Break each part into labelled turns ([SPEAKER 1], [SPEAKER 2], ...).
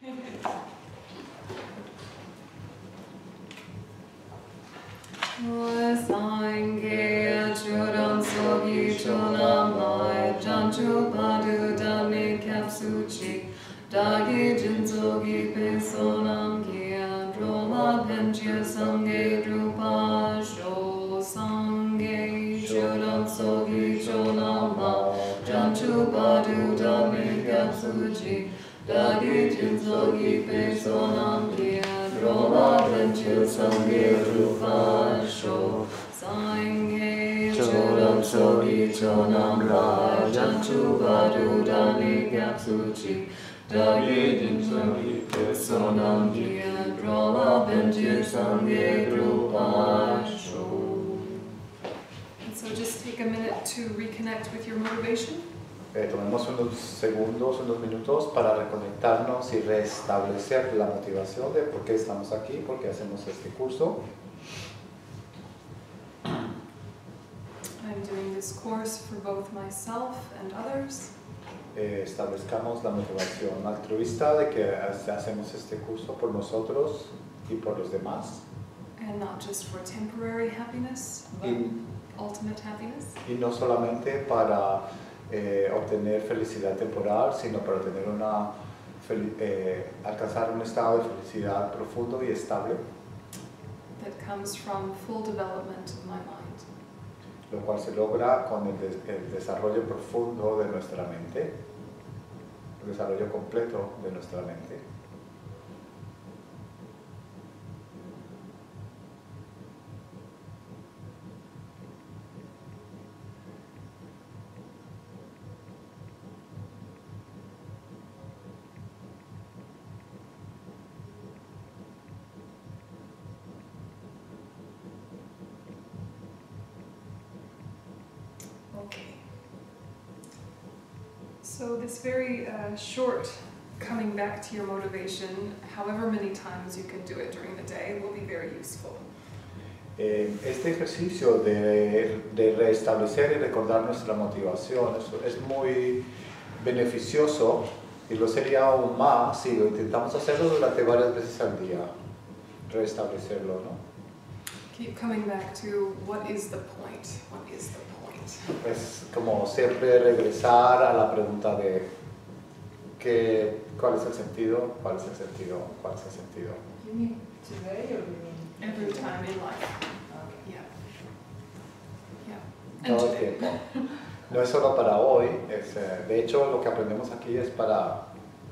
[SPEAKER 1] Dagi jinsogi pesonam kian droma penchya samge drupa sho sange shuram sogi chonama janchu padu dami kapsuji Dagi jinsogi pesonam kian droma penchya samge drupa sho sange shuram sogi chonama janchu padu dami kapsuji Dagi jinsogi pesonam kian droma penchya samge drupa sho. And so just take a minute to reconnect with your motivation.
[SPEAKER 2] Tomemos unos segundos, unos minutos para reconectarnos y restablecer la motivación de por qué estamos aquí, por qué hacemos este curso.
[SPEAKER 1] I'm doing this course for both myself and others.
[SPEAKER 2] Establezcamos la motivación altruista de que hacemos este curso por nosotros y por los demás.
[SPEAKER 1] And not just for temporary happiness, but ultimate happiness.
[SPEAKER 2] Y no solamente para obtener felicidad temporal, sino para tener alcanzar un estado de felicidad profundo y estable.
[SPEAKER 1] That comes from full development of my mind.
[SPEAKER 2] Lo cual se logra con el desarrollo profundo de nuestra mente, el desarrollo completo de nuestra mente.
[SPEAKER 1] So this very short coming back to your motivation, however many times you can do it during the day, will be very useful.
[SPEAKER 2] Este ejercicio de restablecer y recordar nuestra motivación es muy beneficioso y lo sería aún más si lo intentamos hacerlo durante varias veces al día, restablecerlo, ¿no?
[SPEAKER 1] Keep coming back to what is the point? What is the point?
[SPEAKER 2] Es como siempre regresar a la pregunta de ¿cuál es el sentido? ¿Cuál es el sentido? ¿Cuál es el sentido?
[SPEAKER 3] You mean today or you mean
[SPEAKER 1] Every time in life.
[SPEAKER 3] Okay.
[SPEAKER 1] Yeah. And
[SPEAKER 2] Todo el
[SPEAKER 1] today.
[SPEAKER 2] tiempo. No es solo para hoy, de hecho lo que aprendemos aquí es para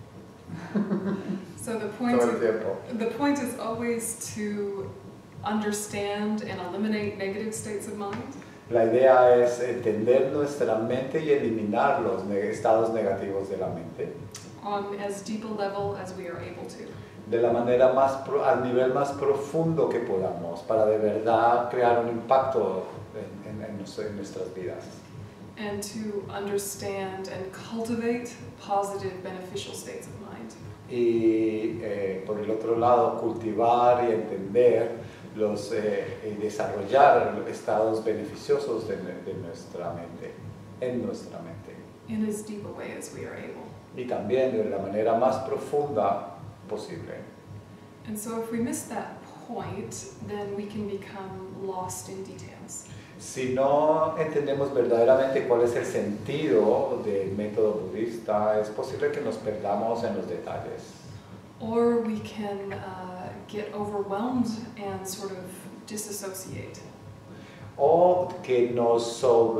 [SPEAKER 1] So the point
[SPEAKER 2] todo el tiempo.
[SPEAKER 1] is always to understand and eliminate negative states of mind.
[SPEAKER 2] La idea es entender nuestra mente y eliminar los estados negativos de la mente.
[SPEAKER 1] On as deep a level as we are able to.
[SPEAKER 2] De la manera al nivel más profundo que podamos, para de verdad crear un impacto en nuestras vidas.
[SPEAKER 1] And to understand and cultivate positive, beneficial states of mind.
[SPEAKER 2] Y por el otro lado, cultivar y entender y desarrollar estados beneficiosos de nuestra mente, en nuestra mente.
[SPEAKER 1] In as deep a way as we are able.
[SPEAKER 2] Y también de la manera más profunda posible.
[SPEAKER 1] And so if we miss that point, then we can become lost in details.
[SPEAKER 2] Si no entendemos verdaderamente cuál es el sentido del método budista, es posible que nos perdamos en los detalles.
[SPEAKER 1] Or we can get overwhelmed and sort of disassociate.
[SPEAKER 2] O que nos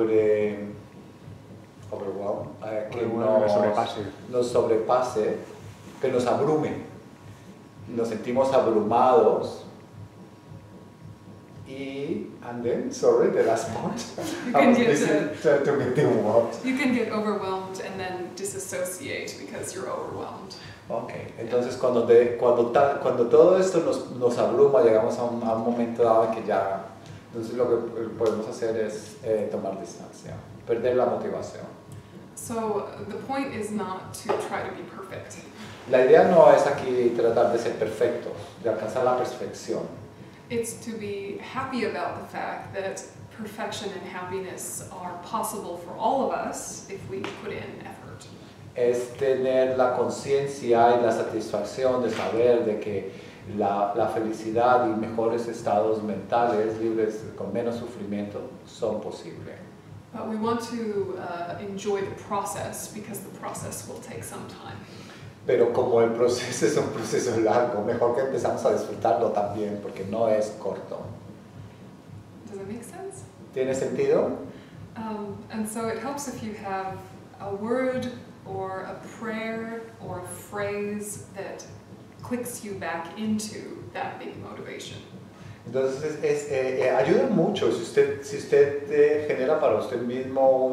[SPEAKER 2] nos sobrepase, que nos abrume. Nos sentimos abrumados. And then, sorry, the last part.
[SPEAKER 1] You can get
[SPEAKER 2] You
[SPEAKER 1] you can get overwhelmed and then disassociate because you're overwhelmed.
[SPEAKER 2] Okay, entonces cuando todo esto nos abruma, llegamos a un momento dado en que ya, entonces lo que podemos hacer es tomar distancia, perder la motivación.
[SPEAKER 1] So the point is not to try to be perfect.
[SPEAKER 2] La idea no es aquí tratar de ser perfectos, de alcanzar la perfección.
[SPEAKER 1] It's to be happy about the fact that perfection and happiness are possible for all of us if we put in effort.
[SPEAKER 2] es tener la conciencia y la satisfacción de saber de que la felicidad y mejores estados mentales libres con menos sufrimiento son posibles.
[SPEAKER 1] But we want to enjoy the process because the process will take some time.
[SPEAKER 2] Pero como el proceso es un proceso largo, mejor que empezamos a disfrutarlo también porque no es corto.
[SPEAKER 1] Does that make sense?
[SPEAKER 2] ¿Tiene sentido?
[SPEAKER 1] And so it helps if you have a word or a prayer or a phrase that clicks you back into that big motivation.
[SPEAKER 2] Entonces ayuda mucho si usted genera para usted mismo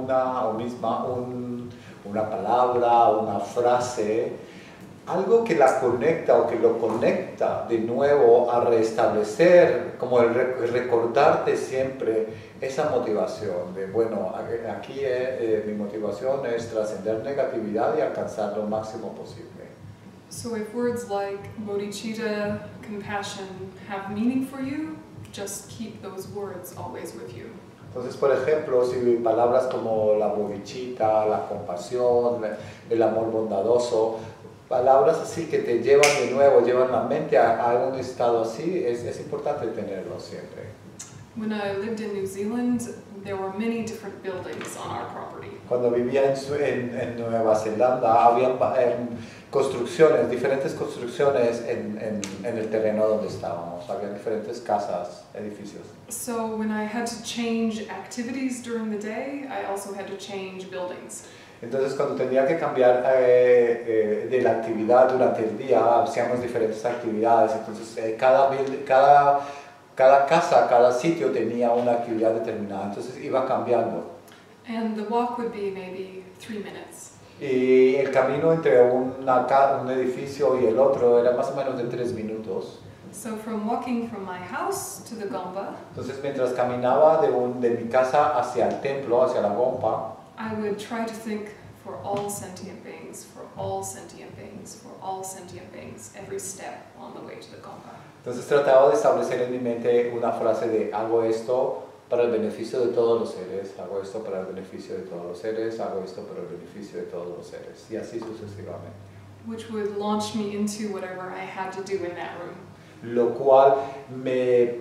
[SPEAKER 2] una palabra, una frase, algo que la conecta o que lo conecta de nuevo a restablecer, como el recordarte siempre esa motivación de, bueno, aquí mi motivación es trascender negatividad y alcanzar lo máximo posible.
[SPEAKER 1] So if words like bodhicitta, compassion have meaning for you, just keep those words always with you.
[SPEAKER 2] Entonces, por ejemplo, si palabras como la bodhicitta, la compasión, el amor bondadoso, palabras así que te llevan de nuevo, llevan la mente a un estado así, es importante tenerlo siempre.
[SPEAKER 1] When I lived in New Zealand, there were many different buildings on our property.
[SPEAKER 2] Cuando vivía en Nueva Zelanda, había construcciones, diferentes construcciones en el terreno donde estábamos. Había diferentes casas, edificios.
[SPEAKER 1] So when I had to change activities during the day, I also had to change buildings.
[SPEAKER 2] Entonces, cuando tenía que cambiar de la actividad durante el día, hacíamos diferentes actividades. Entonces, cada casa, cada sitio tenía una actividad determinada. Entonces, iba cambiando.
[SPEAKER 1] And the walk would be maybe 3 minutes.
[SPEAKER 2] Y el camino entre un edificio y el otro era más o menos de 3 minutos.
[SPEAKER 1] So from walking from my house to the Gompa,
[SPEAKER 2] Entonces, mientras caminaba de mi casa hacia el templo, hacia la Gompa,
[SPEAKER 1] I would try to think for all sentient beings, for all sentient beings, for all sentient beings, every step on the way to the Gompa.
[SPEAKER 2] entonces trataba de establecer en mi mente una frase de hago esto para el beneficio de todos los seres, hago esto para el beneficio de todos los seres, hago esto para el beneficio de todos los seres, y así sucesivamente.
[SPEAKER 1] Which would launch me into whatever I had to do in that room.
[SPEAKER 2] Lo cual me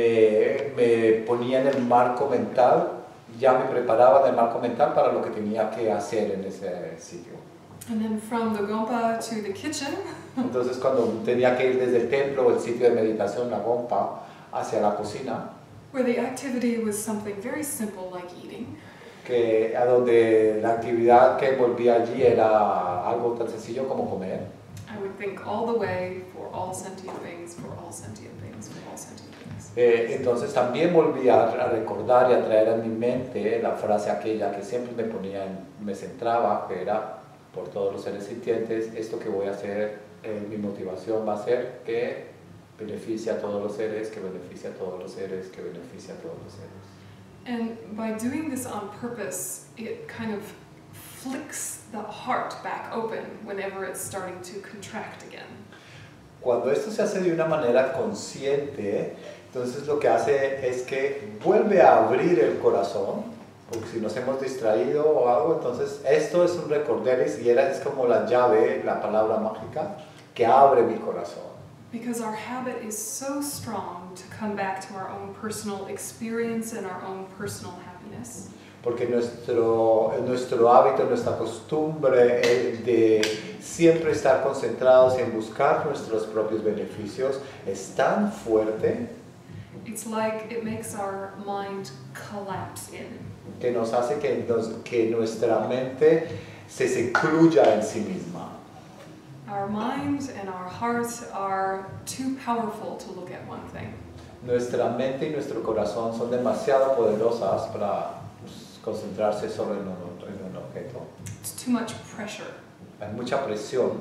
[SPEAKER 2] ponía en el marco mental, ya me preparaba en el marco mental para lo que tenía que hacer en ese sitio.
[SPEAKER 1] And then from the Gompa to the kitchen,
[SPEAKER 2] Entonces cuando tenía que ir desde el templo o el sitio de meditación, la Gompa, hacia la cocina,
[SPEAKER 1] where the activity was something very simple like eating,
[SPEAKER 2] que a donde la actividad que envolvía allí era algo tan sencillo como comer.
[SPEAKER 1] I would think all the way for all sentient beings, for all sentient beings, for all sentient beings.
[SPEAKER 2] Entonces también volví a recordar y a traer a mi mente la frase aquella que siempre me centraba, que era por todos los seres sintientes, esto que voy a hacer, mi motivación va a ser que beneficie a todos los seres, que beneficie a todos los seres, que beneficie a todos los seres.
[SPEAKER 1] And by doing this on purpose, it kind of flicks the heart back open whenever it's starting to contract again.
[SPEAKER 2] Cuando esto se hace de una manera consciente, entonces lo que hace es que vuelve a abrir el corazón, porque si nos hemos distraído o algo, entonces esto es un recorderis y es como la llave, la palabra mágica, que abre mi corazón.
[SPEAKER 1] Because our habit is so strong to come back to our own personal experience and our own personal happiness.
[SPEAKER 2] Porque nuestro hábito, nuestra costumbre de siempre estar concentrados en buscar nuestros propios beneficios es tan fuerte
[SPEAKER 1] It's like it makes our mind collapse in.
[SPEAKER 2] que nos hace que nuestra mente se secluya en sí misma.
[SPEAKER 1] Our mind and our heart are too powerful to look at one thing.
[SPEAKER 2] Nuestra mente y nuestro corazón son demasiado poderosas para concentrarse solo en un objeto.
[SPEAKER 1] It's too much pressure.
[SPEAKER 2] Hay mucha presión.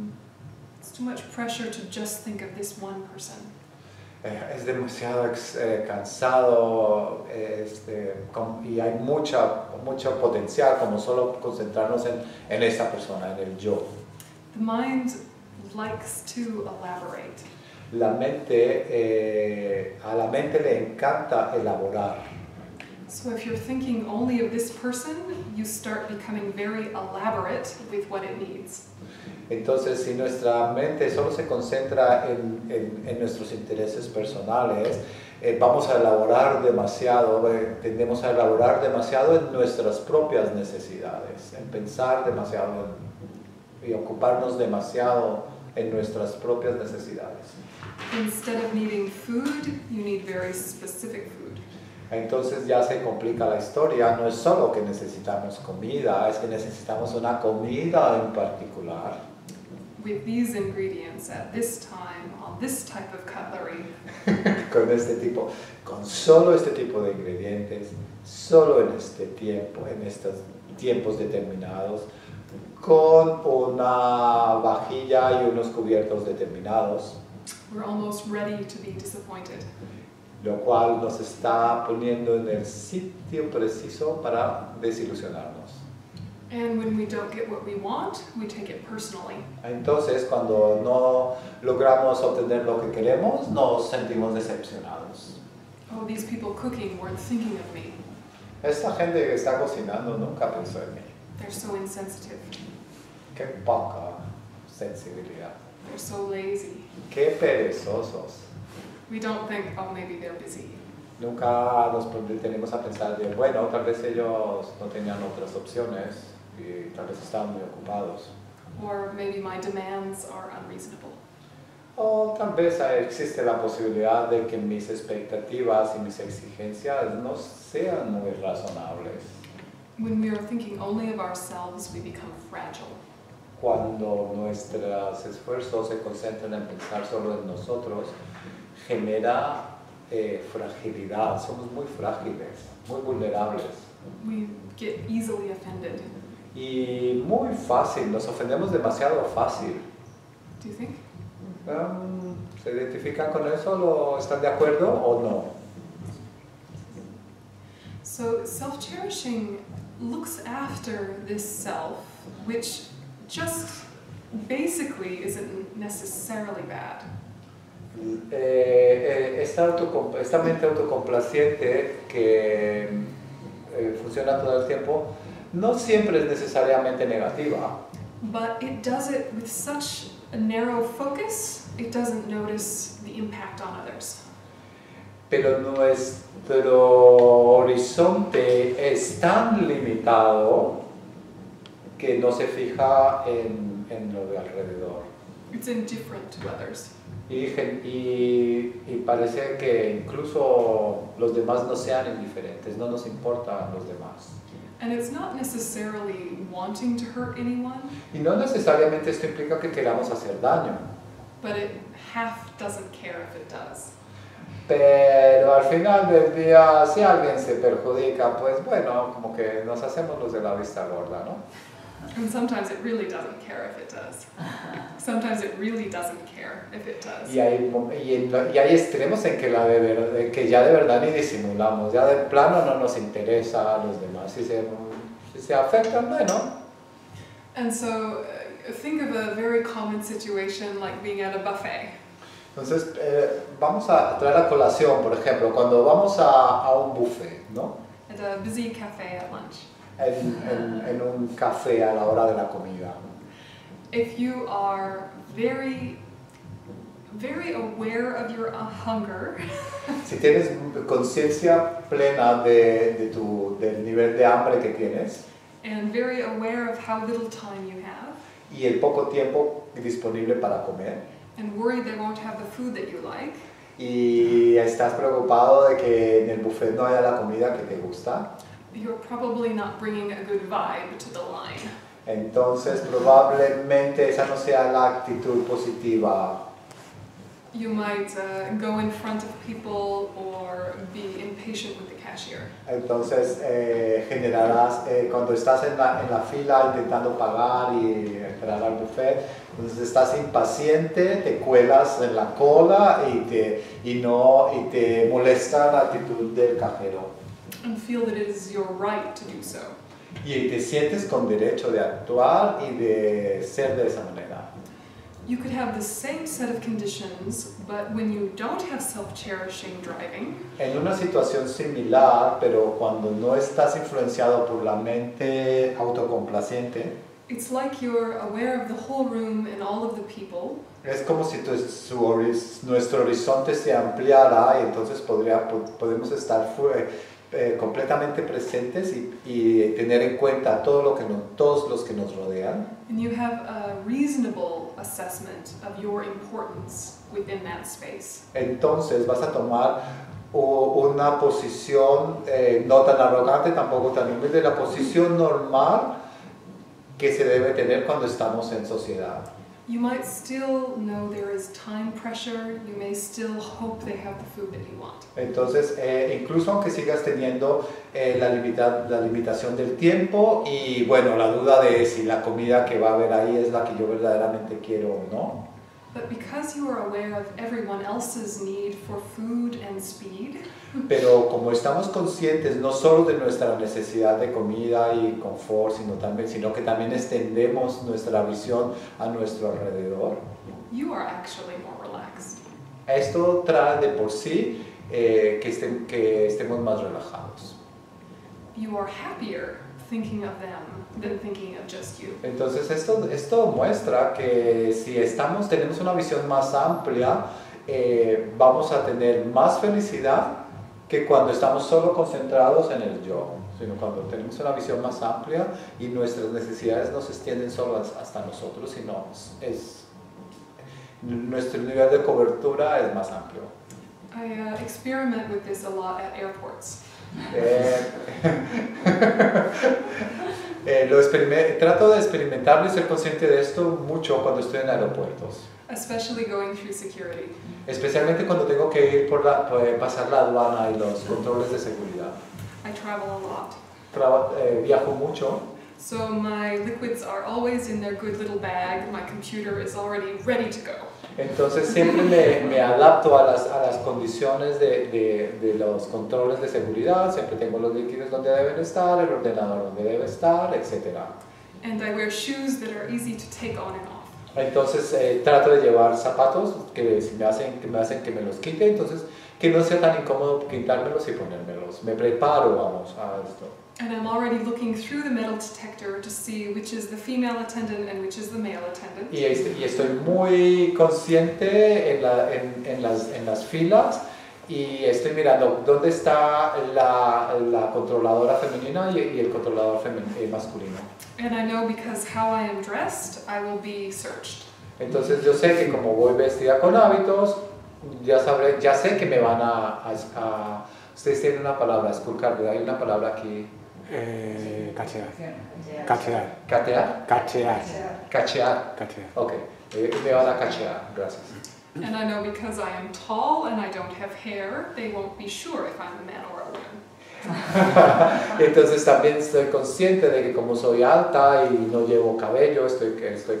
[SPEAKER 1] It's too much pressure to just think of this one person.
[SPEAKER 2] Es demasiado cansado y hay mucho potencial como solo concentrarnos en esa persona, en el yo.
[SPEAKER 1] The mind likes to elaborate.
[SPEAKER 2] A la mente le encanta elaborar.
[SPEAKER 1] So if you're thinking only of this person, you start becoming very elaborate with what it needs.
[SPEAKER 2] Entonces, si nuestra mente solo se concentra en nuestros intereses personales, vamos a elaborar demasiado, tendemos a elaborar demasiado en nuestras propias necesidades, en pensar demasiado y ocuparnos demasiado en nuestras propias necesidades.
[SPEAKER 1] Instead of needing food, you need very specific food.
[SPEAKER 2] Entonces ya se complica la historia, no es solo que necesitamos comida, es que necesitamos una comida en particular.
[SPEAKER 1] With these ingredients at this time, on this type of cutlery.
[SPEAKER 2] Con solo este tipo de ingredientes, solo en este tiempo, en estos tiempos determinados, con una vajilla y unos cubiertos determinados.
[SPEAKER 1] We're almost ready to be disappointed.
[SPEAKER 2] Lo cual nos está poniendo en el sitio preciso para desilusionarnos.
[SPEAKER 1] And when we don't get what we want, we take it personally.
[SPEAKER 2] Entonces, cuando no logramos obtener lo que queremos, nos sentimos decepcionados.
[SPEAKER 1] Oh, these people cooking weren't thinking of me.
[SPEAKER 2] Esta gente que está cocinando nunca pensó en mí.
[SPEAKER 1] They're so insensitive.
[SPEAKER 2] Qué poca sensibilidad.
[SPEAKER 1] They're so lazy.
[SPEAKER 2] Qué perezosos.
[SPEAKER 1] We don't think, oh, maybe they're busy.
[SPEAKER 2] Nunca nos detenemos a pensar de, bueno, tal vez ellos no tenían otras opciones y tal vez estaban muy ocupados.
[SPEAKER 1] Or maybe my demands are unreasonable.
[SPEAKER 2] O tal vez existe la posibilidad de que mis expectativas y mis exigencias no sean muy razonables.
[SPEAKER 1] When we are thinking only of ourselves, we become fragile.
[SPEAKER 2] Cuando nuestros esfuerzos se concentran en pensar solo en nosotros, genera fragilidad. Somos muy frágiles, muy vulnerables.
[SPEAKER 1] We get easily offended.
[SPEAKER 2] Y muy fácil, nos ofendemos demasiado fácil.
[SPEAKER 1] Do you think?
[SPEAKER 2] ¿Se identifican con eso? ¿Están de acuerdo o no?
[SPEAKER 1] So self-cherishing looks after this self, which just basically isn't necessarily bad.
[SPEAKER 2] Esta mente autocomplaciente que funciona todo el tiempo no siempre es necesariamente negativa.
[SPEAKER 1] But it does it with such a narrow focus, it doesn't notice the impact on others.
[SPEAKER 2] Pero nuestro horizonte es tan limitado que no se fija en lo de alrededor.
[SPEAKER 1] It's indifferent to others.
[SPEAKER 2] Y parece que incluso los demás no sean indiferentes, no nos importan los demás.
[SPEAKER 1] And it's not necessarily wanting to hurt anyone,
[SPEAKER 2] Y no necesariamente esto implica que queramos hacer daño,
[SPEAKER 1] but it half doesn't care if it does.
[SPEAKER 2] pero al final del día, si alguien se perjudica, pues bueno, como que nos hacemos los de la vista gorda, ¿no?
[SPEAKER 1] And sometimes it really doesn't care if it does. Sometimes it really doesn't care if it does.
[SPEAKER 2] Y hay extremos en que ya de verdad ni disimulamos, ya de plano no nos interesa a los demás. Si se afectan, bueno.
[SPEAKER 1] And so think of a very common situation like being at a buffet.
[SPEAKER 2] Entonces, vamos a traer a colación, por ejemplo, cuando vamos a un buffet, ¿no?
[SPEAKER 1] At a busy cafe at lunch.
[SPEAKER 2] En un café a la hora de la comida.
[SPEAKER 1] If you are very, very aware of your hunger,
[SPEAKER 2] Si tienes conciencia plena del nivel de hambre que tienes
[SPEAKER 1] and very aware of how little time you have,
[SPEAKER 2] y el poco tiempo disponible para comer,
[SPEAKER 1] and worried they won't have the food that you like,
[SPEAKER 2] y estás preocupado de que en el buffet no haya la comida que te gusta,
[SPEAKER 1] you're probably not bringing a good vibe to the line.
[SPEAKER 2] entonces probablemente esa no sea la actitud positiva.
[SPEAKER 1] You might go in front of people or be impatient with the cashier.
[SPEAKER 2] Entonces generarás, cuando estás en la fila intentando pagar y entrar al buffet, entonces estás impaciente, te cuelas en la cola y te molesta la actitud del cajero.
[SPEAKER 1] And feel that it is your right to do so.
[SPEAKER 2] Y te sientes con derecho de actuar y de ser de esa manera.
[SPEAKER 1] You could have the same set of conditions, but when you don't have self-cherishing driving,
[SPEAKER 2] En una situación similar, pero cuando no estás influenciado por la mente autocomplaciente,
[SPEAKER 1] it's like you're aware of the whole room and all of the people,
[SPEAKER 2] es como si nuestro horizonte se ampliara y entonces podemos estar completamente presentes y tener en cuenta todos los que nos rodean.
[SPEAKER 1] and you have a reasonable assessment of your importance within that space.
[SPEAKER 2] Entonces vas a tomar una posición no tan arrogante, tampoco tan humilde, la posición normal que se debe tener cuando estamos en sociedad.
[SPEAKER 1] You might still know there is time pressure, you may still hope they have the food that you want.
[SPEAKER 2] Entonces, incluso aunque sigas teniendo la limitación del tiempo y bueno, la duda de si la comida que va a haber ahí es la que yo verdaderamente quiero o no.
[SPEAKER 1] But because you are aware of everyone else's need for food and speed,
[SPEAKER 2] Pero como estamos conscientes no solo de nuestra necesidad de comida y confort, sino que también extendemos nuestra visión a nuestro alrededor,
[SPEAKER 1] you are actually more relaxed.
[SPEAKER 2] esto trae de por sí que estemos más relajados.
[SPEAKER 1] You are happier thinking of them than thinking of just you.
[SPEAKER 2] Entonces esto muestra que si tenemos una visión más amplia, vamos a tener más felicidad que cuando estamos solo concentrados en el yo, sino cuando tenemos una visión más amplia y nuestras necesidades no se extienden solo hasta nosotros, sino nuestro nivel de cobertura es más amplio.
[SPEAKER 1] I experiment with this a lot at airports.
[SPEAKER 2] Trato de experimentarlo y ser consciente de esto mucho cuando estoy en aeropuertos,
[SPEAKER 1] Especially going through security.
[SPEAKER 2] especialmente cuando tengo que ir pasar la aduana y los controles de seguridad.
[SPEAKER 1] I travel a lot.
[SPEAKER 2] Viajo mucho,
[SPEAKER 1] So my liquids are always in their good little bag. My computer is already ready to go.
[SPEAKER 2] entonces siempre me adapto a las condiciones de los controles de seguridad, siempre tengo los líquidos donde deben estar, el ordenador donde debe estar, etc.
[SPEAKER 1] And I wear shoes that are easy to take on and off.
[SPEAKER 2] Entonces trato de llevar zapatos que me hacen que me los quite, entonces que no sea tan incómodo quitármelos y ponérmelos. Me preparo, vamos, a esto.
[SPEAKER 1] And I'm already looking through the metal detector to see which is the female attendant and which is the male attendant.
[SPEAKER 2] Y estoy muy consciente en las filas y estoy mirando dónde está la controladora femenina y el controlador masculino.
[SPEAKER 1] And I know because how I am dressed, I will be searched.
[SPEAKER 2] Entonces yo sé que como voy vestida con hábitos, ya sé que me van ustedes tienen una palabra, esculcar, ¿verdad? Hay una palabra aquí.
[SPEAKER 4] Cachear.
[SPEAKER 3] Cachear.
[SPEAKER 2] ¿Catear?
[SPEAKER 4] Cachear.
[SPEAKER 2] Cachear.
[SPEAKER 4] Cachear.
[SPEAKER 2] Ok, me van a cachear, gracias.
[SPEAKER 1] And I know because I am tall and I don't have hair, they won't be sure if I'm a man or a woman.
[SPEAKER 2] Entonces también estoy consciente de que como soy alta y no llevo cabello, estoy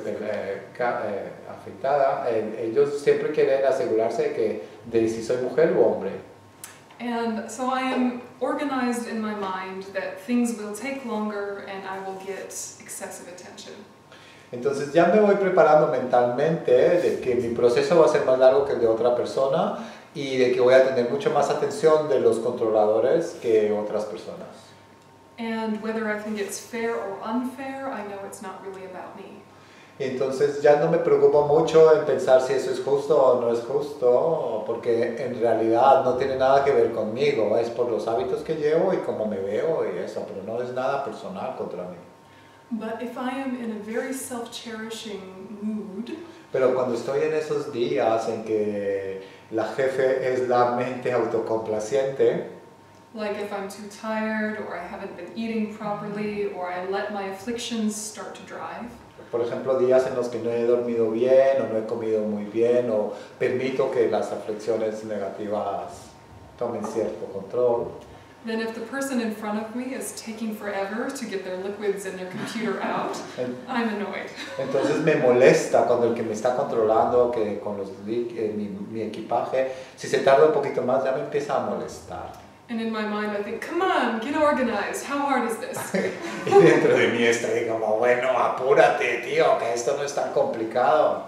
[SPEAKER 2] afeitada, ellos siempre quieren asegurarse de si soy mujer o hombre.
[SPEAKER 1] And so I am organized in my mind that things will take longer and I will get excessive attention.
[SPEAKER 2] Entonces ya me voy preparando mentalmente de que mi proceso va a ser más largo que el de otra persona y de que voy a tener mucho más atención de los controladores que otras personas.
[SPEAKER 1] And whether I think it's fair or unfair, I know it's not really about me.
[SPEAKER 2] Entonces ya no me preocupo mucho en pensar si eso es justo o no es justo, porque en realidad no tiene nada que ver conmigo, es por los hábitos que llevo y cómo me veo y eso, pero no es nada personal contra mí.
[SPEAKER 1] But if I am in a very self-cherishing mood,
[SPEAKER 2] Pero cuando estoy en esos días en que la jefe es la mente autocomplaciente,
[SPEAKER 1] like if I'm too tired or I haven't been eating properly or I let my afflictions start to drive,
[SPEAKER 2] por ejemplo, días en los que no he dormido bien o no he comido muy bien o permito que las aflicciones negativas tomen cierto control,
[SPEAKER 1] then if the person in front of me is taking forever to get their liquids and their computer out, I'm annoyed.
[SPEAKER 2] entonces me molesta cuando el que me está controlando, que con mi equipaje, si se tarda un poquito más ya me empieza a molestar.
[SPEAKER 1] And in my mind I think, come on, get organized, how hard is this?
[SPEAKER 2] Y dentro de mí estoy como, bueno, apúrate, tío, que esto no es tan complicado.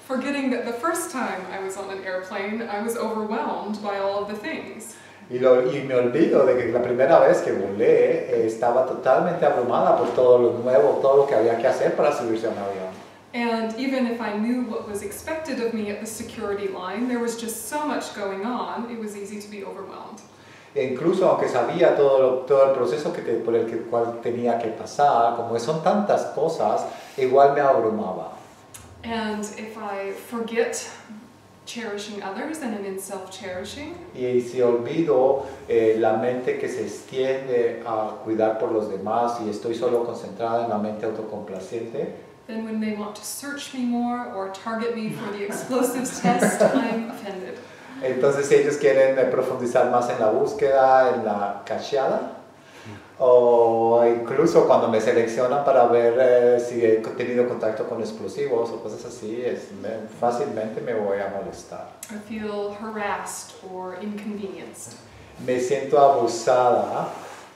[SPEAKER 1] forgetting that the first time I was on an airplane, I was overwhelmed by all of the things.
[SPEAKER 2] Y me olvido de que la primera vez que volé estaba totalmente abrumada por todo lo nuevo, todo lo que había que hacer para subirse a un avión.
[SPEAKER 1] And even if I knew what was expected of me at the security line, there was just so much going on, it was easy to be overwhelmed.
[SPEAKER 2] E incluso aunque sabía todo el proceso por el cual tenía que pasar, como son tantas cosas, igual me abrumaba.
[SPEAKER 1] And if I forget cherishing others and am in self-cherishing,
[SPEAKER 2] Y si olvido la mente que se extiende a cuidar por los demás y estoy solo concentrada en la mente autocomplaciente,
[SPEAKER 1] then when they want to search me more or target me for the explosives test, I'm offended.
[SPEAKER 2] entonces si ellos quieren profundizar más en la búsqueda, en la cacheada, o incluso cuando me seleccionan para ver si he tenido contacto con explosivos o cosas así, fácilmente me voy a molestar.
[SPEAKER 1] I feel harassed or inconvenienced.
[SPEAKER 2] Me siento abusada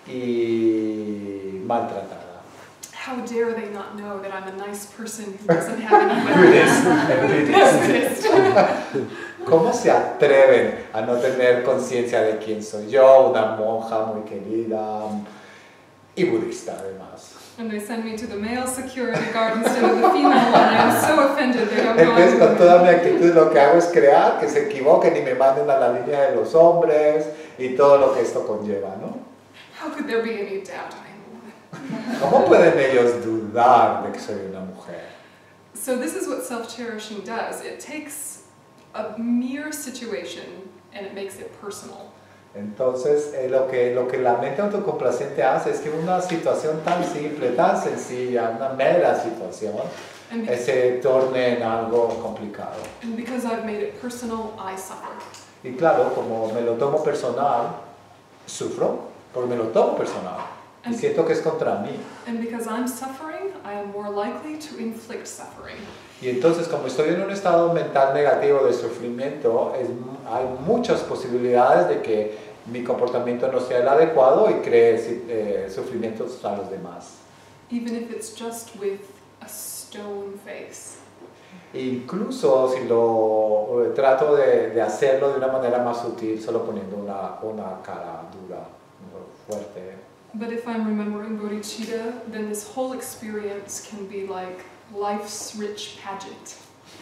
[SPEAKER 2] y maltratada.
[SPEAKER 1] How dare they not know that I'm a nice person who doesn't have any Buddhist.
[SPEAKER 2] ¿Cómo se atreven a no tener conciencia de quién soy yo, una monja muy querida y budista además?
[SPEAKER 1] And they send me to the male security guard instead of the female one. I am so offended they don't know
[SPEAKER 2] Entonces
[SPEAKER 1] I'm
[SPEAKER 2] con
[SPEAKER 1] a
[SPEAKER 2] toda mi
[SPEAKER 1] woman.
[SPEAKER 2] actitud lo que hago es crear que se equivoquen y me manden a la línea de los hombres y todo lo que esto conlleva, ¿no?
[SPEAKER 1] How could there be any doubt I am a woman?
[SPEAKER 2] ¿Cómo pueden ellos dudar de que soy una mujer?
[SPEAKER 1] So this is what self-cherishing does. It takes a mere situation and it makes it personal.
[SPEAKER 2] Entonces, lo que la mente autocomplaciente hace es que una situación tan simple, tan sencilla, una mera situación,
[SPEAKER 1] And, be-
[SPEAKER 2] se torne en algo complicado.
[SPEAKER 1] and because I've made it personal, I suffer.
[SPEAKER 2] Y claro, como me lo tomo personal, sufro, porque me lo tomo personal. Y siento que es contra mí.
[SPEAKER 1] And because I'm suffering, I am more likely to inflict suffering.
[SPEAKER 2] Y entonces, como estoy en un estado mental negativo de sufrimiento, hay muchas posibilidades de que mi comportamiento no sea el adecuado y cree sufrimientos a los demás.
[SPEAKER 1] Even if it's just with a stone face.
[SPEAKER 2] Incluso si lo trato de hacerlo de una manera más sutil, solo poniendo una cara dura, fuerte.
[SPEAKER 1] But if I'm remembering bodhicitta, then this whole experience can be like life's rich pageant.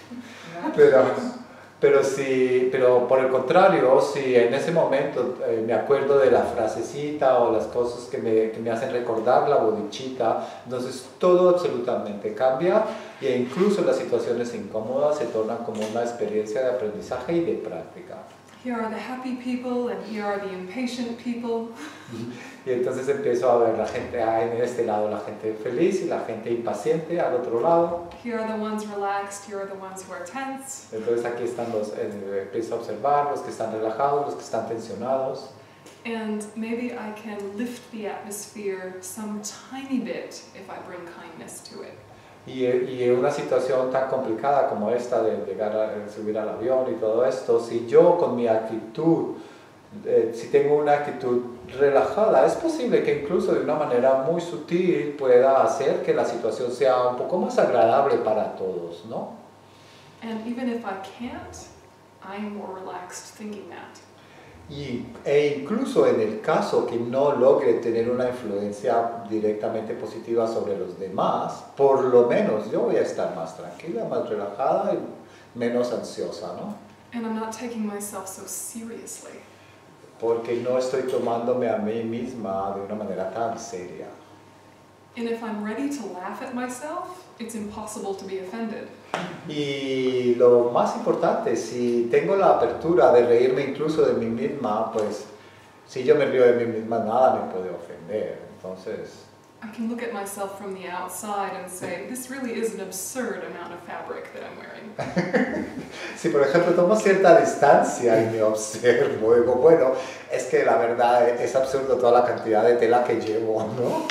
[SPEAKER 2] Pero por el contrario, si en ese momento me acuerdo de la frasecita o las cosas que me hacen recordar la bodhicitta, entonces todo absolutamente cambia e incluso las situaciones incómodas se tornan como una experiencia de aprendizaje y de práctica.
[SPEAKER 1] Here are the happy people and here are the impatient people.
[SPEAKER 2] Y entonces empiezo a ver la gente, en este lado la gente feliz y la gente impaciente al otro lado.
[SPEAKER 1] Here are the ones relaxed, here are the ones who are tense.
[SPEAKER 2] Entonces aquí están empiezo a observar los que están relajados, los que están tensionados.
[SPEAKER 1] And maybe I can lift the atmosphere some tiny bit if I bring kindness to it.
[SPEAKER 2] Y en una situación tan complicada como esta de llegar a subir al avión y todo esto, si yo con mi actitud, si tengo una actitud relajada, es posible que incluso de una manera muy sutil pueda hacer que la situación sea un poco más agradable para todos, ¿no?
[SPEAKER 1] And even if I can't, I am more relaxed thinking that.
[SPEAKER 2] E incluso en el caso que no logre tener una influencia directamente positiva sobre los demás, por lo menos yo voy a estar más tranquila, más relajada y menos ansiosa, ¿no?
[SPEAKER 1] And I'm not taking myself so seriously.
[SPEAKER 2] Porque no estoy tomándome a mí misma de una manera tan seria.
[SPEAKER 1] And if I'm ready to laugh at myself, it's impossible to be offended.
[SPEAKER 2] Y lo más importante, si tengo la apertura de reírme incluso de mí misma, pues si yo me río de mí misma, nada me puede ofender. Entonces,
[SPEAKER 1] I can look at myself from the outside and say, this really is an absurd amount of fabric that I'm wearing.
[SPEAKER 2] si por ejemplo tomo cierta distancia y me observo, digo, bueno, es que la verdad es absurdo toda la cantidad de tela que llevo, ¿no?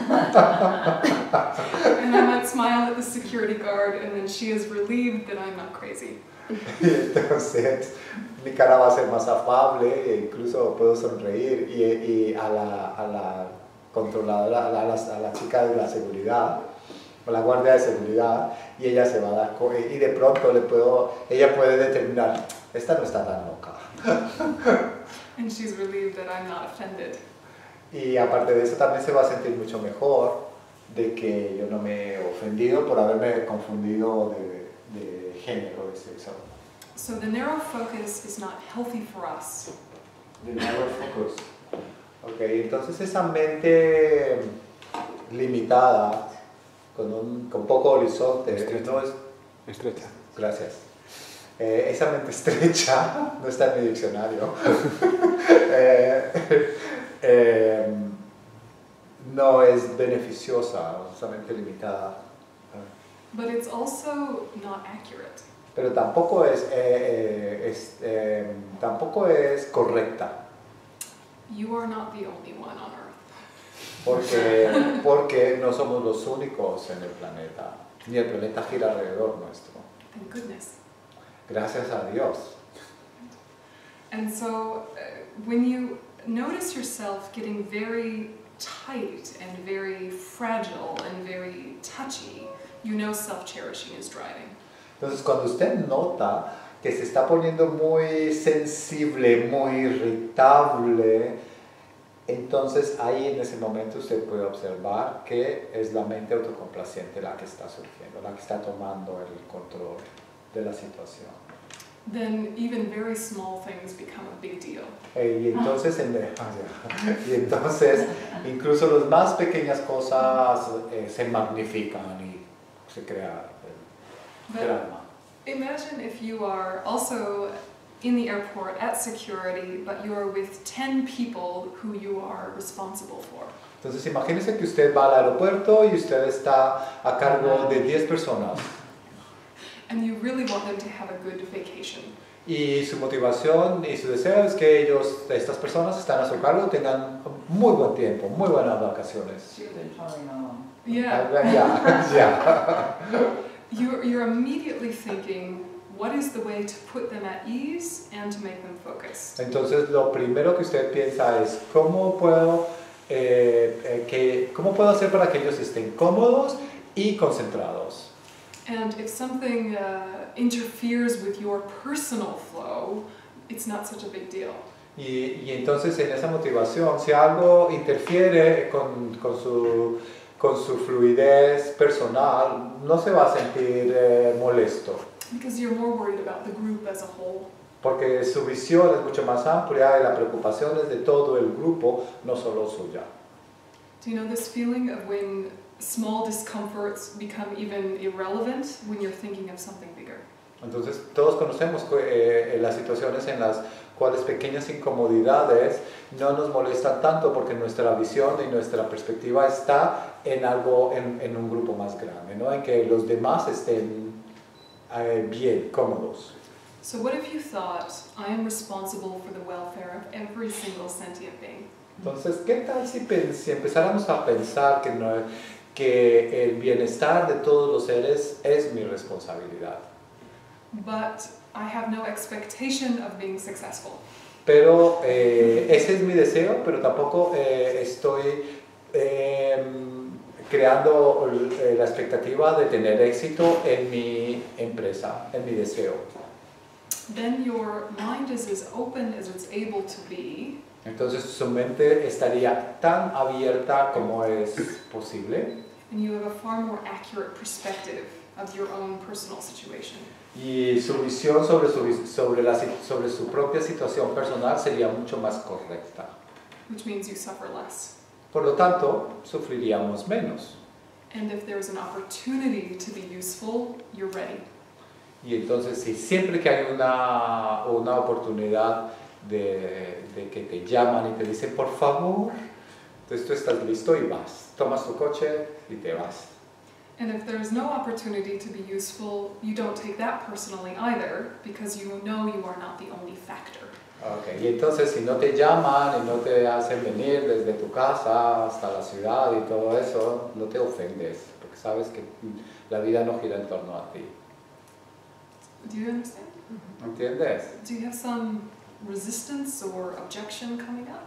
[SPEAKER 1] And I might smile at the security guard and then she is relieved that I'm not crazy.
[SPEAKER 2] Y entonces mi cara va a ser más afable e incluso puedo sonreír y a la controladora, a la chica de la seguridad, o la guardia de seguridad y ella se va a dar y de pronto ella puede determinar, esta no está tan loca.
[SPEAKER 1] And she's relieved that I'm not offended.
[SPEAKER 2] Y aparte de eso también se va a sentir mucho mejor de que yo no me he ofendido por haberme confundido de género, de sexo.
[SPEAKER 1] So the narrow focus is not healthy for us.
[SPEAKER 2] The narrow focus. Ok, entonces esa mente limitada, con poco horizonte,
[SPEAKER 4] Estrecha.
[SPEAKER 2] no es,
[SPEAKER 4] Estrecha.
[SPEAKER 2] gracias. Esa mente estrecha, no está en mi diccionario, no es beneficiosa, esa mente limitada.
[SPEAKER 1] But it's also not accurate.
[SPEAKER 2] Pero tampoco tampoco es correcta.
[SPEAKER 1] You are not the only one on earth.
[SPEAKER 2] Porque no somos los únicos en el planeta, ni el planeta gira alrededor nuestro.
[SPEAKER 1] Thank goodness.
[SPEAKER 2] Gracias a Dios.
[SPEAKER 1] And so when you notice yourself getting very tight and very fragile and very touchy, you know self-cherishing is driving.
[SPEAKER 2] Entonces, cuando usted nota que se está poniendo muy sensible, muy irritable, entonces ahí en ese momento usted puede observar que es la mente autocomplaciente la que está surgiendo, la que está tomando el control de la situación.
[SPEAKER 1] Then even very small things become a big deal.
[SPEAKER 2] Y entonces, incluso las más pequeñas cosas se magnifican y se crea el drama.
[SPEAKER 1] Imagine if you are also in the airport at security, but you are with 10 people who you are responsible for.
[SPEAKER 2] Entonces, imagínese que usted va al aeropuerto y usted está a cargo de 10 personas.
[SPEAKER 1] And you really want them to have a good vacation.
[SPEAKER 2] Y su motivación y su deseo es que estas personas que están a su cargo tengan muy buen tiempo, muy buenas vacaciones.
[SPEAKER 1] Yeah.
[SPEAKER 2] Ya.
[SPEAKER 1] You're immediately thinking, what is the way to put them at ease and to make them focused?
[SPEAKER 2] Entonces, lo primero que usted piensa es, ¿cómo puedo hacer para que ellos estén cómodos y concentrados?
[SPEAKER 1] And if something interferes with your personal flow, it's not such a big deal.
[SPEAKER 2] Y entonces en esa motivación, si algo interfiere con su fluidez personal, no se va a sentir molesto.
[SPEAKER 1] Because you're more worried about the group as a whole.
[SPEAKER 2] Porque su visión es mucho más amplia y la preocupación es de todo el grupo, no solo suya.
[SPEAKER 1] Do you know this feeling of when small discomforts become even irrelevant when you're thinking of something bigger?
[SPEAKER 2] Entonces, todos conocemos las situaciones en las cuales pequeñas incomodidades no nos molestan tanto porque nuestra visión y nuestra perspectiva está en algo, en un grupo más grande, ¿no? En que los demás estén bien, cómodos.
[SPEAKER 1] So what if you thought, I am responsible for the welfare of every single sentient being?
[SPEAKER 2] Entonces, ¿qué tal si empezáramos a pensar que el bienestar de todos los seres es mi responsabilidad?
[SPEAKER 1] But I have no expectation of being successful.
[SPEAKER 2] Pero ese es mi deseo, pero tampoco estoy creando la expectativa de tener éxito en mi empresa, en mi deseo.
[SPEAKER 1] Then your mind is as open as it's able to be.
[SPEAKER 2] Entonces su mente estaría tan abierta como es posible.
[SPEAKER 1] And you have a far more accurate perspective of your own personal situation.
[SPEAKER 2] Y su visión sobre su propia situación personal sería mucho más correcta.
[SPEAKER 1] Which means you suffer less.
[SPEAKER 2] Por lo tanto, sufriríamos menos.
[SPEAKER 1] And if there's an opportunity to be useful, you're ready.
[SPEAKER 2] Y entonces, si siempre que hay una oportunidad de que te llaman y te dicen, por favor, entonces tú estás listo y vas. Tomas tu coche y te vas.
[SPEAKER 1] And if there's no opportunity to be useful, you don't take that personally either, because you know you are not the only factor.
[SPEAKER 2] Okay. Y entonces, si no te llaman y no te hacen venir desde tu casa hasta la ciudad y todo eso, no te ofendes, porque sabes que la vida no gira en torno a ti.
[SPEAKER 1] Do you understand?
[SPEAKER 2] ¿Entiendes?
[SPEAKER 1] Do you have some resistance or objection coming up?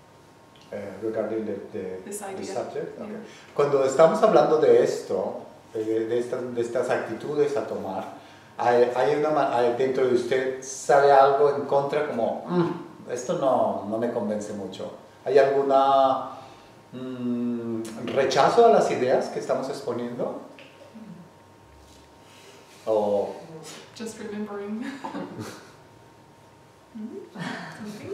[SPEAKER 2] Regarding the
[SPEAKER 1] This idea.
[SPEAKER 2] subject. Okay.
[SPEAKER 1] Yeah.
[SPEAKER 2] Cuando estamos hablando de esto, de estas actitudes a tomar, dentro de usted sale algo en contra como, esto no me convence mucho. ¿Hay alguna rechazo a las ideas que estamos exponiendo? ¿O
[SPEAKER 1] Just remembering. Something?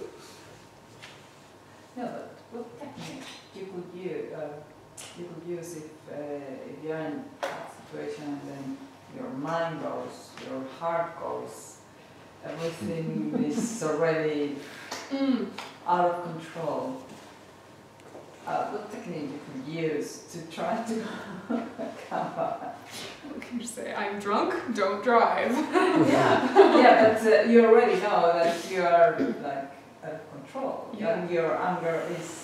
[SPEAKER 3] No, but what technique you could use if you're in that situation and then your mind goes, your heart goes, everything is already out of control. What technique you could use to try to come back?
[SPEAKER 1] What can you say? I'm drunk, don't drive.
[SPEAKER 3] Yeah, but you already know that you are like out of control.
[SPEAKER 1] Yeah.
[SPEAKER 3] And your anger is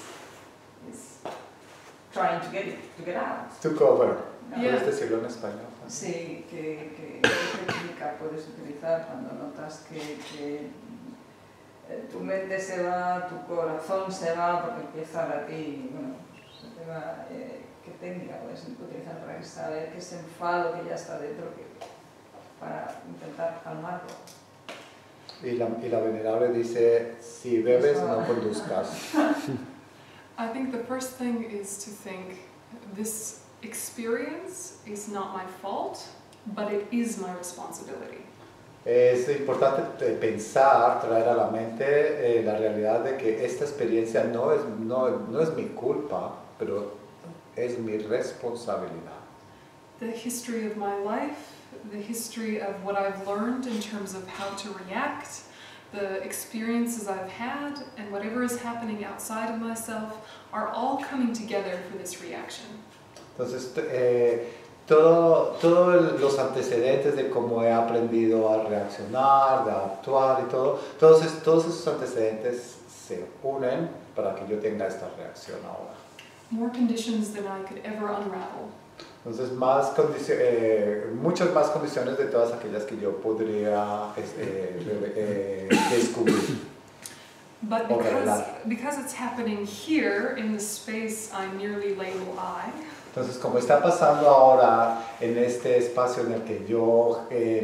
[SPEAKER 3] trying to get out.
[SPEAKER 2] to cover?
[SPEAKER 3] No.
[SPEAKER 1] Yeah.
[SPEAKER 2] ¿Puedes decirlo en español?
[SPEAKER 3] Sí, ¿qué técnica puedes utilizar cuando notas que tu mente se va, tu corazón se va porque empieza a latir, bueno, se te va, ¿qué técnica puedes utilizar para saber que ese enfado que ya está dentro, para intentar calmarlo?
[SPEAKER 2] Y la venerable dice, si bebes no conduzcas.
[SPEAKER 1] I think the first thing is to think, this experience is not my fault, but it is my responsibility.
[SPEAKER 2] Es importante pensar, traer a la mente la realidad de que esta experiencia no es mi culpa, pero es mi responsabilidad.
[SPEAKER 1] The history of my life, the history of what I've learned in terms of how to react, the experiences I've had, and whatever is happening outside of myself are all coming together for this reaction.
[SPEAKER 2] Entonces, todos los antecedentes de cómo he aprendido a reaccionar, de actuar y todos esos antecedentes se unen para que yo tenga esta reacción ahora.
[SPEAKER 1] More conditions than I could ever unravel.
[SPEAKER 2] Entonces, muchas más condiciones de todas aquellas que yo podría descubrir.
[SPEAKER 1] But
[SPEAKER 2] O
[SPEAKER 1] because,
[SPEAKER 2] revelar.
[SPEAKER 1] because it's happening here in the space I merely label I,
[SPEAKER 2] Entonces, como está pasando ahora en este espacio en el que yo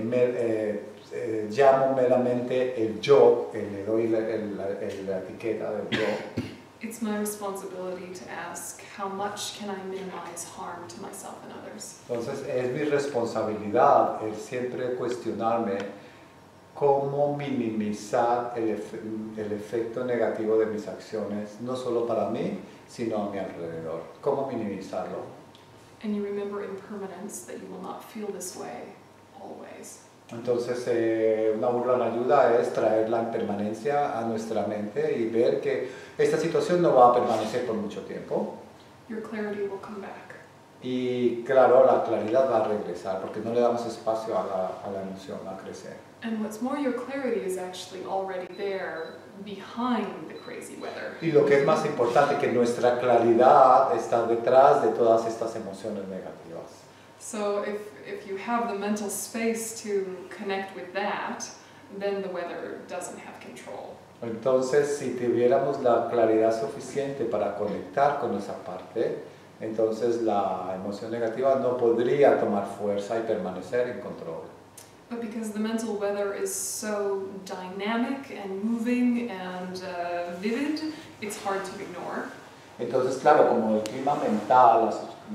[SPEAKER 2] llamo meramente el yo, le doy la etiqueta del yo,
[SPEAKER 1] it's my responsibility to ask how much can I minimize harm to myself and others.
[SPEAKER 2] entonces es mi responsabilidad el siempre cuestionarme cómo minimizar el efecto negativo de mis acciones, no solo para mí, sino a mi alrededor. ¿Cómo minimizarlo?
[SPEAKER 1] And you remember impermanence, that you will not feel this way always.
[SPEAKER 2] Entonces, una muy gran ayuda es traer la impermanencia a nuestra mente y ver que esta situación no va a permanecer por mucho tiempo.
[SPEAKER 1] Your clarity will come back.
[SPEAKER 2] Y claro, la claridad va a regresar porque no le damos espacio a la emoción a crecer.
[SPEAKER 1] And what's more, your clarity is actually already there behind the crazy weather.
[SPEAKER 2] Y lo que es más importante, que nuestra claridad está detrás de todas estas emociones negativas.
[SPEAKER 1] So if you have the mental space to connect with that, then the weather doesn't have control.
[SPEAKER 2] Entonces, si tuviéramos la claridad suficiente para conectar con esa parte, entonces la emoción negativa no podría tomar fuerza y permanecer en control.
[SPEAKER 1] But because the mental weather is so dynamic and moving and vivid, it's hard to ignore.
[SPEAKER 2] Entonces, claro, como el clima mental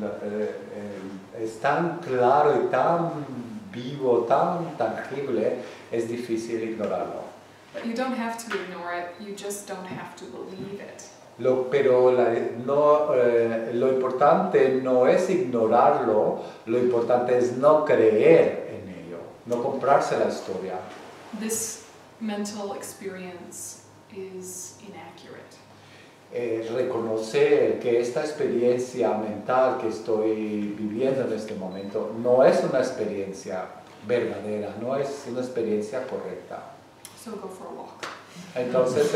[SPEAKER 2] es tan claro y tan vivo, tan tangible, es difícil ignorarlo.
[SPEAKER 1] But you don't have to ignore it, you just don't have to believe it.
[SPEAKER 2] Pero lo importante no es ignorarlo, lo importante es no creer en ello, no comprarse la historia.
[SPEAKER 1] This mental experience is inaccurate.
[SPEAKER 2] Reconocer que esta experiencia mental que estoy viviendo en este momento no es una experiencia verdadera, no es una experiencia correcta.
[SPEAKER 1] So go for a walk.
[SPEAKER 2] Entonces,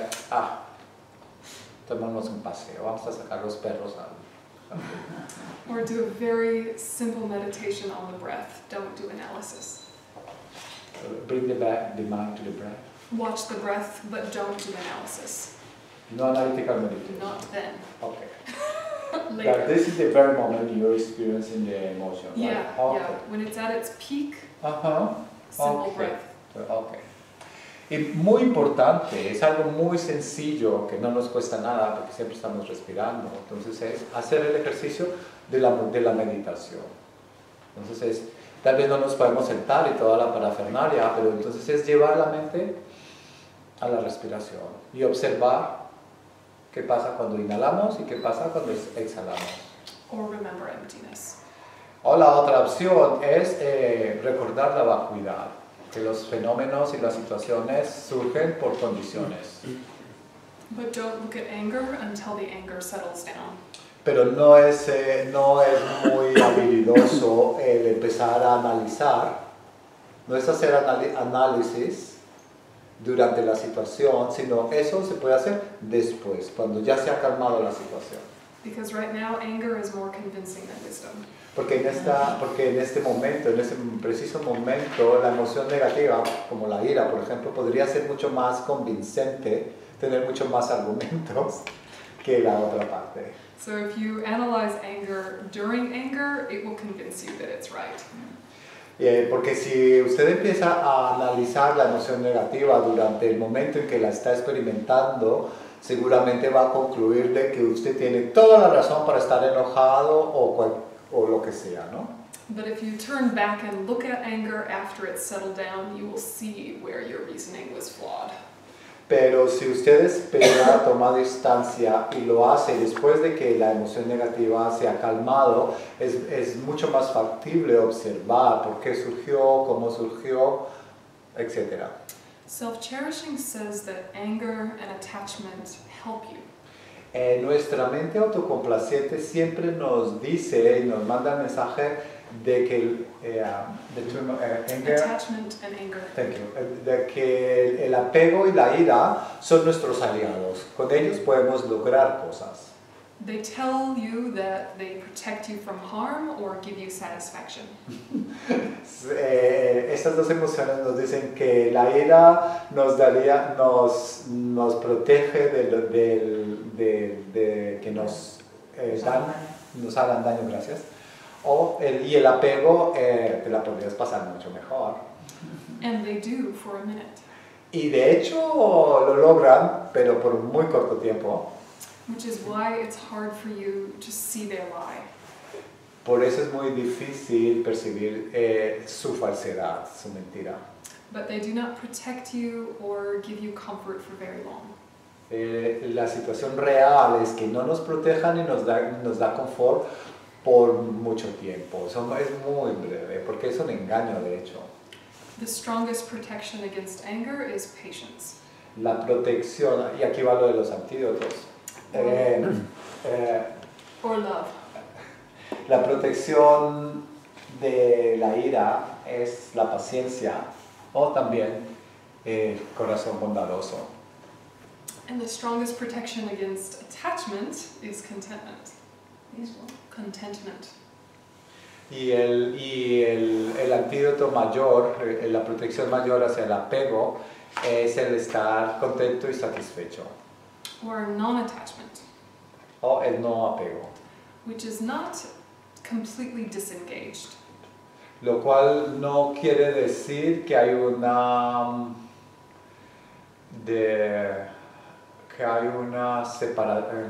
[SPEAKER 2] tomémonos un paseo, vamos a sacar los perros al
[SPEAKER 1] Or do a very simple meditation on the breath. Don't do analysis.
[SPEAKER 2] Bring the mind to the breath.
[SPEAKER 1] Watch the breath, but don't do analysis.
[SPEAKER 2] No analytical meditation.
[SPEAKER 1] Not then.
[SPEAKER 2] Okay. That
[SPEAKER 1] later.
[SPEAKER 2] this is the very moment you're experiencing the emotion, right?
[SPEAKER 1] Yeah,
[SPEAKER 2] Okay.
[SPEAKER 1] yeah. When it's at its peak,
[SPEAKER 2] Ajá.
[SPEAKER 1] simple
[SPEAKER 2] Okay.
[SPEAKER 1] breath.
[SPEAKER 2] Ok. Y muy importante, es algo muy sencillo que no nos cuesta nada porque siempre estamos respirando. Entonces es hacer el ejercicio de la meditación. Entonces tal vez no nos podemos sentar y toda la parafernalia, pero entonces es llevar la mente a la respiración y observar qué pasa cuando inhalamos y qué pasa cuando exhalamos.
[SPEAKER 1] Or remember emptiness.
[SPEAKER 2] O la otra opción es recordar la vacuidad, que los fenómenos y las situaciones surgen por condiciones.
[SPEAKER 1] But don't look at anger until the anger settles down.
[SPEAKER 2] Pero no es muy habilidoso el empezar a analizar, no es hacer análisis durante la situación, sino eso se puede hacer después, cuando ya se ha calmado la situación.
[SPEAKER 1] Because right now, anger is more convincing than wisdom.
[SPEAKER 2] Porque en este momento, en ese preciso momento, la emoción negativa, como la ira, por ejemplo, podría ser mucho más convincente, tener mucho más argumentos que la otra parte.
[SPEAKER 1] So if you analyze anger during anger, it will convince you that it's right.
[SPEAKER 2] Porque si usted empieza a analizar la emoción negativa durante el momento en que la está experimentando, seguramente va a concluir de que usted tiene toda la razón para estar enojado o lo que sea, ¿no?
[SPEAKER 1] But if you turn back and look at anger after it's settled down, you will see where your reasoning was flawed.
[SPEAKER 2] Pero si usted espera, toma distancia y lo hace después de que la emoción negativa se ha calmado, es mucho más factible observar por qué surgió, cómo surgió, etc.
[SPEAKER 1] Self-cherishing says that anger and attachment help you.
[SPEAKER 2] Nuestra mente autocomplaciente siempre nos dice y nos manda el mensaje de que
[SPEAKER 1] Attachment and anger.
[SPEAKER 2] Thank you. De que el apego y la ira son nuestros aliados. Con ellos podemos lograr cosas.
[SPEAKER 1] They tell you that they protect you from harm or give you satisfaction.
[SPEAKER 2] Estas dos emociones nos dicen que la ira nos protege de que nos hagan daño, gracias. Y el apego te la podrías pasar mucho mejor.
[SPEAKER 1] And they do for a minute.
[SPEAKER 2] Y de hecho lo logran, pero por muy corto tiempo.
[SPEAKER 1] Which is why it's hard for you to see their lie.
[SPEAKER 2] Por eso es muy difícil percibir su falsedad, su mentira.
[SPEAKER 1] But they do not protect you or give you comfort for very long.
[SPEAKER 2] La situación real es que no nos protejan y nos da confort por mucho tiempo. Es muy breve, porque es un engaño de hecho.
[SPEAKER 1] The strongest protection against anger is patience.
[SPEAKER 2] La protección, y aquí va lo de los antídotos.
[SPEAKER 1] Or love.
[SPEAKER 2] La protección de la ira es la paciencia o también corazón bondadoso.
[SPEAKER 1] And the strongest protection against attachment is contentment.
[SPEAKER 3] This one.
[SPEAKER 1] Contentment.
[SPEAKER 2] Y el antídoto mayor, la protección mayor hacia el apego es el estar contento y satisfecho.
[SPEAKER 1] Or non-attachment,
[SPEAKER 2] O el no apego.
[SPEAKER 1] which is not completely disengaged.
[SPEAKER 2] Lo cual no quiere decir que hay separación.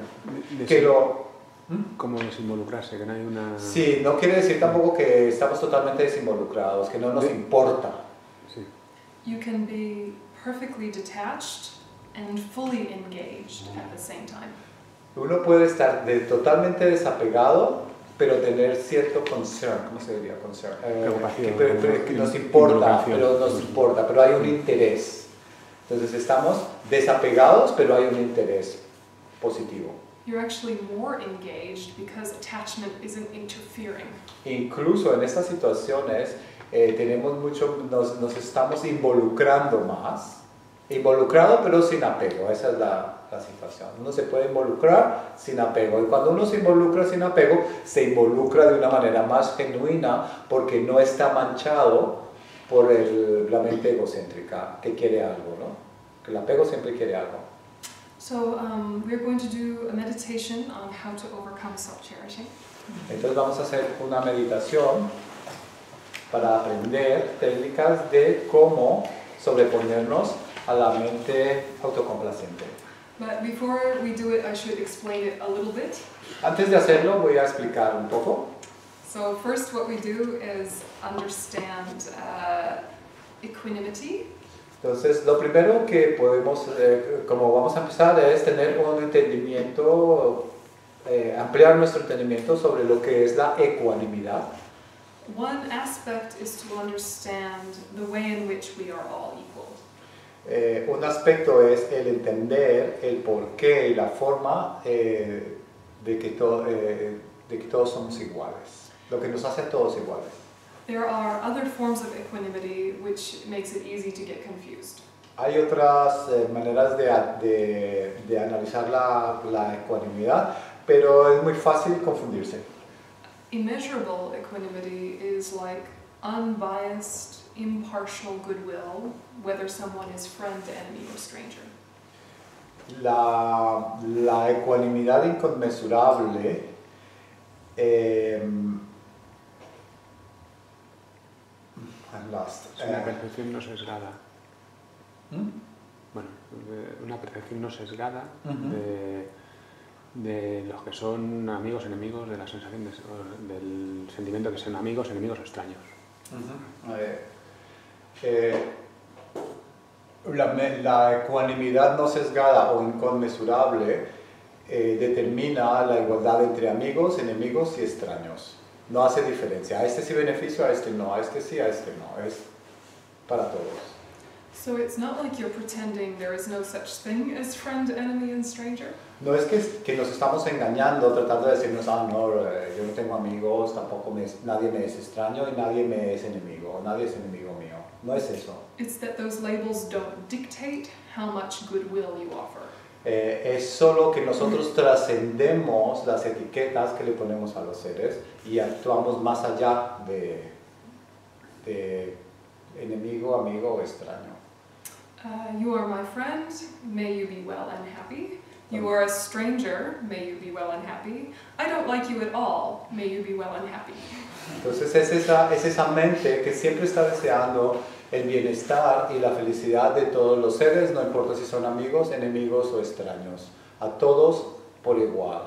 [SPEAKER 4] Como desinvolucrarse, que no hay una...
[SPEAKER 2] Sí, no quiere decir tampoco que estamos totalmente desinvolucrados, que no nos importa.
[SPEAKER 4] Sí.
[SPEAKER 1] You can be perfectly detached and fully engaged at the same time.
[SPEAKER 2] Uno puede estar totalmente desapegado, pero tener cierto concern, ¿cómo se diría concern?
[SPEAKER 4] Preocupación,
[SPEAKER 2] Que nos importa,
[SPEAKER 4] involucración.
[SPEAKER 2] pero hay un interés. Entonces estamos desapegados, pero hay un interés positivo.
[SPEAKER 1] You're actually more engaged because attachment isn't interfering.
[SPEAKER 2] Incluso en estas situaciones nos estamos involucrando más. Involucrado pero sin apego, esa es la situación. Uno se puede involucrar sin apego y cuando uno se involucra sin apego, se involucra de una manera más genuina porque no está manchado por la mente egocéntrica que quiere algo, ¿no? Que el apego siempre quiere algo.
[SPEAKER 1] So we're going to do a meditation on how to overcome self-cherishing.
[SPEAKER 2] Entonces vamos a hacer una meditación para aprender técnicas de cómo sobreponernos a la mente autocomplaciente.
[SPEAKER 1] But before we do it, I should explain it a little bit.
[SPEAKER 2] Antes de hacerlo voy a explicar un poco.
[SPEAKER 1] So first what we do is understand equanimity.
[SPEAKER 2] Entonces, lo primero que podemos, como vamos a empezar, es tener un entendimiento, ampliar nuestro entendimiento sobre lo que es la ecuanimidad.
[SPEAKER 1] One aspect is to understand the way in which we are all equal.
[SPEAKER 2] Un aspecto es el entender el porqué y la forma de que todos somos iguales, lo que nos hace a todos iguales.
[SPEAKER 1] There are other forms of equanimity which makes it easy to get confused.
[SPEAKER 2] Hay otras maneras de analizar la ecuanimidad, pero es muy fácil confundirse.
[SPEAKER 1] Immeasurable equanimity is like unbiased, impartial goodwill, whether someone is friend, enemy, or stranger.
[SPEAKER 2] La ecuanimidad inconmensurable
[SPEAKER 4] Es una percepción no sesgada.
[SPEAKER 2] ¿Mm?
[SPEAKER 4] Bueno, una percepción no sesgada
[SPEAKER 2] Uh-huh.
[SPEAKER 4] de los que son amigos, enemigos, de la sensación del sentimiento que son amigos, enemigos o extraños.
[SPEAKER 2] Uh-huh. La ecuanimidad no sesgada o inconmensurable determina la igualdad entre amigos, enemigos y extraños. No hace diferencia. A este sí beneficio, a este no. A este sí, a este no. Es para todos.
[SPEAKER 1] So it's not like you're pretending there is no such thing as friend, enemy, and stranger.
[SPEAKER 2] No es que nos estamos engañando, tratando de decirnos, no, yo no tengo amigos, tampoco nadie me es extraño y nadie me es enemigo, nadie es enemigo mío. No es eso.
[SPEAKER 1] It's that those labels don't dictate how much goodwill you offer.
[SPEAKER 2] Es solo que nosotros trascendemos las etiquetas que le ponemos a los seres y actuamos más allá de enemigo, amigo o extraño.
[SPEAKER 1] You are my friend, may you be well and happy. You are a stranger, may you be well and happy. I don't like you at all, may you be well and happy.
[SPEAKER 2] Entonces es esa mente que siempre está deseando el bienestar y la felicidad de todos los seres, no importa si son amigos, enemigos o extraños, a todos por igual.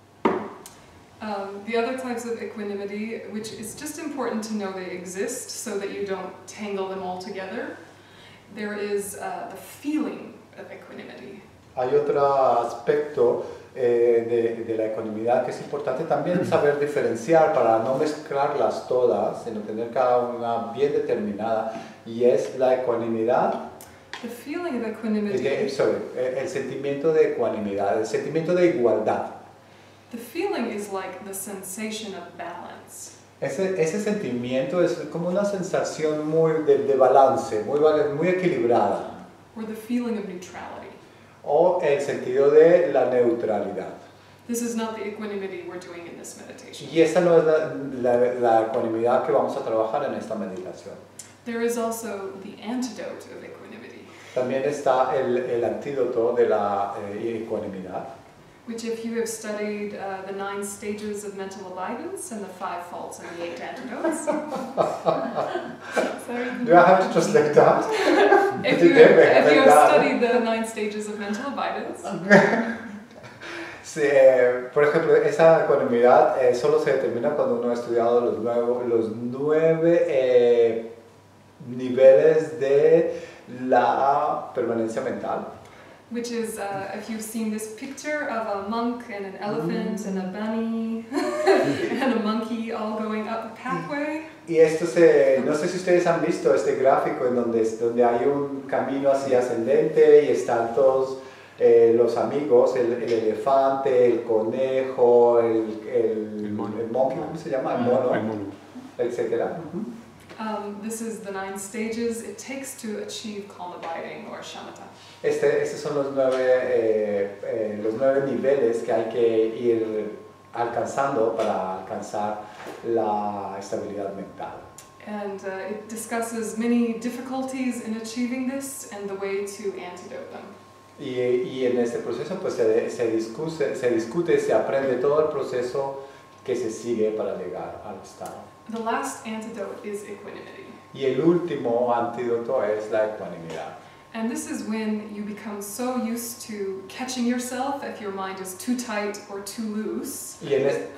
[SPEAKER 1] The other types of equanimity, which is just important to know they exist so that you don't tangle them all together, there is the feeling of equanimity.
[SPEAKER 2] Hay otro aspecto de la ecuanimidad que es importante también saber diferenciar para no mezclarlas todas, sino tener cada una bien determinada, y es la ecuanimidad.
[SPEAKER 1] The feeling of equanimity.
[SPEAKER 2] El sentimiento de ecuanimidad, el sentimiento de igualdad.
[SPEAKER 1] The feeling is like the sensation of balance.
[SPEAKER 2] Ese sentimiento es como una sensación muy de balance, muy equilibrada.
[SPEAKER 1] Or the feeling of neutrality.
[SPEAKER 2] O el sentido de la neutralidad.
[SPEAKER 1] This is not the equanimity we're doing in this meditation.
[SPEAKER 2] Y esa no es la ecuanimidad que vamos a trabajar en esta meditación.
[SPEAKER 1] There is also the antidote of equanimity.
[SPEAKER 2] También está el antídoto de la ecuanimidad.
[SPEAKER 1] Which, if you have studied the 9 stages of mental avoidance and the 5 faults and the 8 antidotes.
[SPEAKER 2] Do I have to translate that?
[SPEAKER 1] If you have studied the 9 stages of mental avoidance.
[SPEAKER 2] Sí, por ejemplo, esa ecuanimidad solo se determina cuando uno ha estudiado los 9 niveles de la permanencia mental.
[SPEAKER 1] Which is, if you've seen this picture of a monk and an elephant and a bunny and a monkey all going up a pathway.
[SPEAKER 2] Y esto no sé si ustedes han visto este gráfico en donde hay un camino así ascendente y están todos los amigos, el elefante, el conejo, el monkey, ¿cómo se llama? El mono, etcétera.
[SPEAKER 1] This is the 9 stages it takes to achieve calm abiding or shamatha.
[SPEAKER 2] Estos son los 9 niveles que hay que ir alcanzando para alcanzar la estabilidad mental.
[SPEAKER 1] And it discusses many difficulties in achieving this and the way to antidote them.
[SPEAKER 2] Y en este proceso pues se discute, se aprende todo el proceso que se sigue para llegar al estado.
[SPEAKER 1] The last antidote is equanimity.
[SPEAKER 2] Y el último antídoto es la ecuanimidad.
[SPEAKER 1] And this is when you become so used to catching yourself if your mind is too tight or too loose.
[SPEAKER 2] Y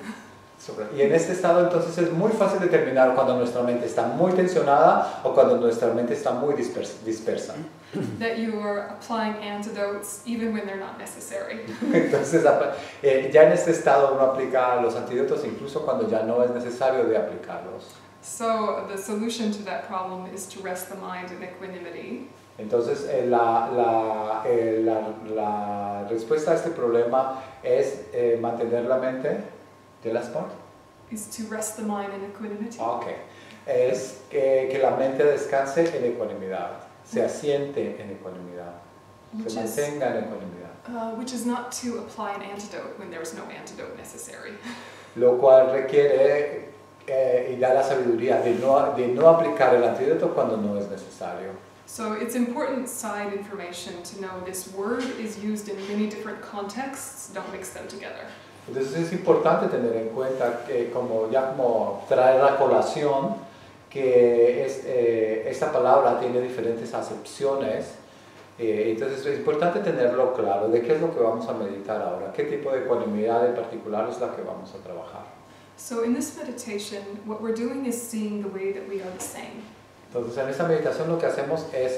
[SPEAKER 2] en este estado entonces es muy fácil determinar cuando nuestra mente está muy tensionada o cuando nuestra mente está muy dispersa.
[SPEAKER 1] That you are applying antidotes even when they're not necessary.
[SPEAKER 2] Entonces ya en este estado uno aplica los antídotos incluso cuando ya no es necesario de aplicarlos.
[SPEAKER 1] So the solution to that problem is to rest the mind in equanimity.
[SPEAKER 2] Entonces la respuesta a este problema es mantener la mente de la sport.
[SPEAKER 1] Is to rest the mind in equanimity.
[SPEAKER 2] Okay. Es que la mente descanse en ecuanimidad, se asiente en ecuanimidad, se mantenga en ecuanimidad.
[SPEAKER 1] Which is not to apply an antidote when there's no antidote necessary.
[SPEAKER 2] Lo cual requiere y da la sabiduría de no aplicar el antídoto cuando no es necesario.
[SPEAKER 1] So it's important side information to know this word is used in many different contexts. Don't mix them together.
[SPEAKER 2] Entonces es importante tener en cuenta que como traer a colación que esta palabra tiene diferentes acepciones. Entonces es importante tenerlo claro de qué es lo que vamos a meditar ahora, qué tipo de ecuanimidad en particular es la que vamos a trabajar.
[SPEAKER 1] So in this meditation, what we're doing is seeing the way that we are the same.
[SPEAKER 2] Entonces en esta meditación lo que hacemos es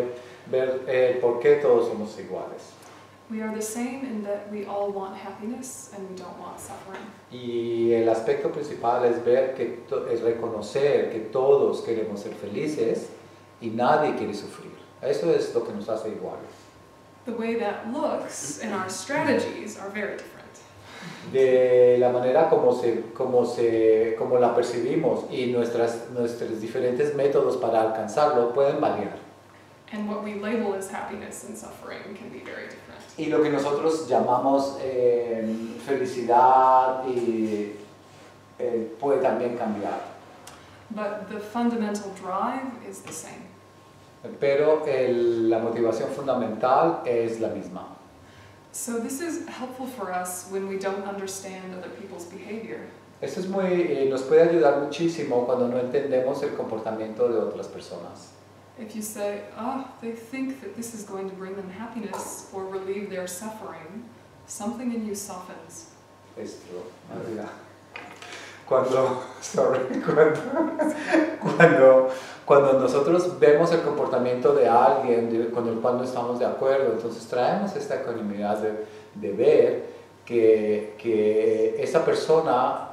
[SPEAKER 2] ver por qué todos somos iguales.
[SPEAKER 1] We are the same in that we all want happiness and we don't want suffering.
[SPEAKER 2] Y el aspecto principal es ver es reconocer que todos queremos ser felices y nadie quiere sufrir. Eso es lo que nos hace iguales.
[SPEAKER 1] The way that looks and our strategies are very different.
[SPEAKER 2] De la manera como la percibimos y nuestros diferentes métodos para alcanzarlo pueden variar.
[SPEAKER 1] And what we label as happiness and suffering can be very different.
[SPEAKER 2] Y lo que nosotros llamamos felicidad puede también cambiar.
[SPEAKER 1] But the fundamental drive is the same.
[SPEAKER 2] Pero la motivación fundamental es la misma.
[SPEAKER 1] So this is helpful for us when we don't understand other people's behavior.
[SPEAKER 2] Esto es nos puede ayudar muchísimo cuando no entendemos el comportamiento de otras personas.
[SPEAKER 1] If you say, they think that this is going to bring them happiness or relieve their suffering, something in you softens.
[SPEAKER 2] Esto, cuando nosotros vemos el comportamiento de alguien con el cual no estamos de acuerdo, entonces traemos esta ecuanimidad de ver que esa persona,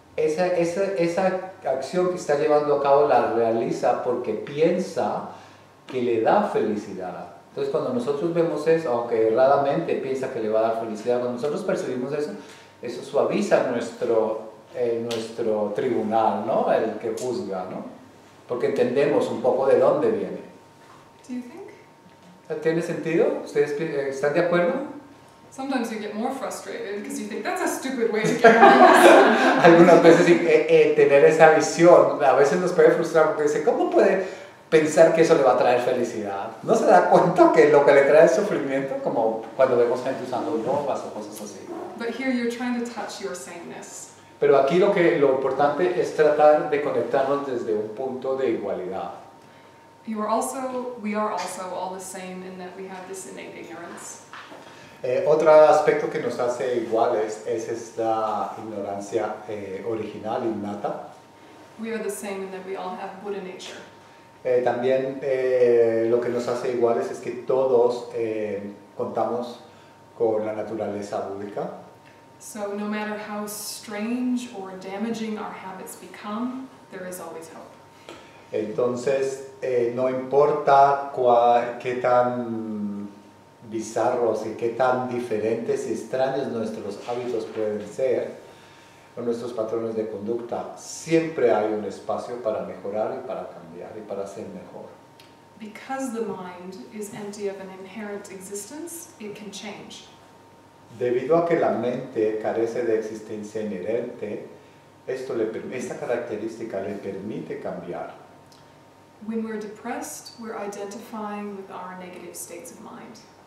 [SPEAKER 2] esa acción que está llevando a cabo la realiza porque piensa que le da felicidad. Entonces cuando nosotros vemos eso, aunque erradamente piensa que le va a dar felicidad, cuando nosotros percibimos eso suaviza nuestro tribunal, ¿no? El que juzga, ¿no? Porque entendemos un poco de dónde viene.
[SPEAKER 1] Do you think?
[SPEAKER 2] ¿Tiene sentido? ¿Ustedes están de acuerdo?
[SPEAKER 1] Sometimes you get more frustrated because you think that's a stupid way to get happiness.
[SPEAKER 2] Algunas veces tener esa visión a veces nos puede frustrar porque dice, ¿cómo puede pensar que eso le va a traer felicidad? ¿No se da cuenta que lo que le trae es sufrimiento? Como cuando vemos gente usando drogas o cosas así.
[SPEAKER 1] But here you're trying to touch your sameness.
[SPEAKER 2] Pero aquí lo importante es tratar de conectarnos desde un punto de igualdad.
[SPEAKER 1] We are also all the same in that we have this innate ignorance.
[SPEAKER 2] Otro aspecto que nos hace iguales es esta ignorancia original, innata.
[SPEAKER 1] We are the same in that we all have Buddha nature.
[SPEAKER 2] También lo que nos hace iguales es que todos contamos con la naturaleza búdica.
[SPEAKER 1] So no matter how strange or damaging our habits become, there is always hope.
[SPEAKER 2] Entonces, no importa qué tan bizarros y qué tan diferentes y extraños nuestros hábitos pueden ser, o nuestros patrones de conducta, siempre hay un espacio para mejorar y para cambiar y para ser mejor.
[SPEAKER 1] Because the mind is empty of an inherent existence, it can change.
[SPEAKER 2] Debido a que la mente carece de existencia inherente, esta característica le permite cambiar.
[SPEAKER 1] When we're depressed, we're identifying with our negative states of mind.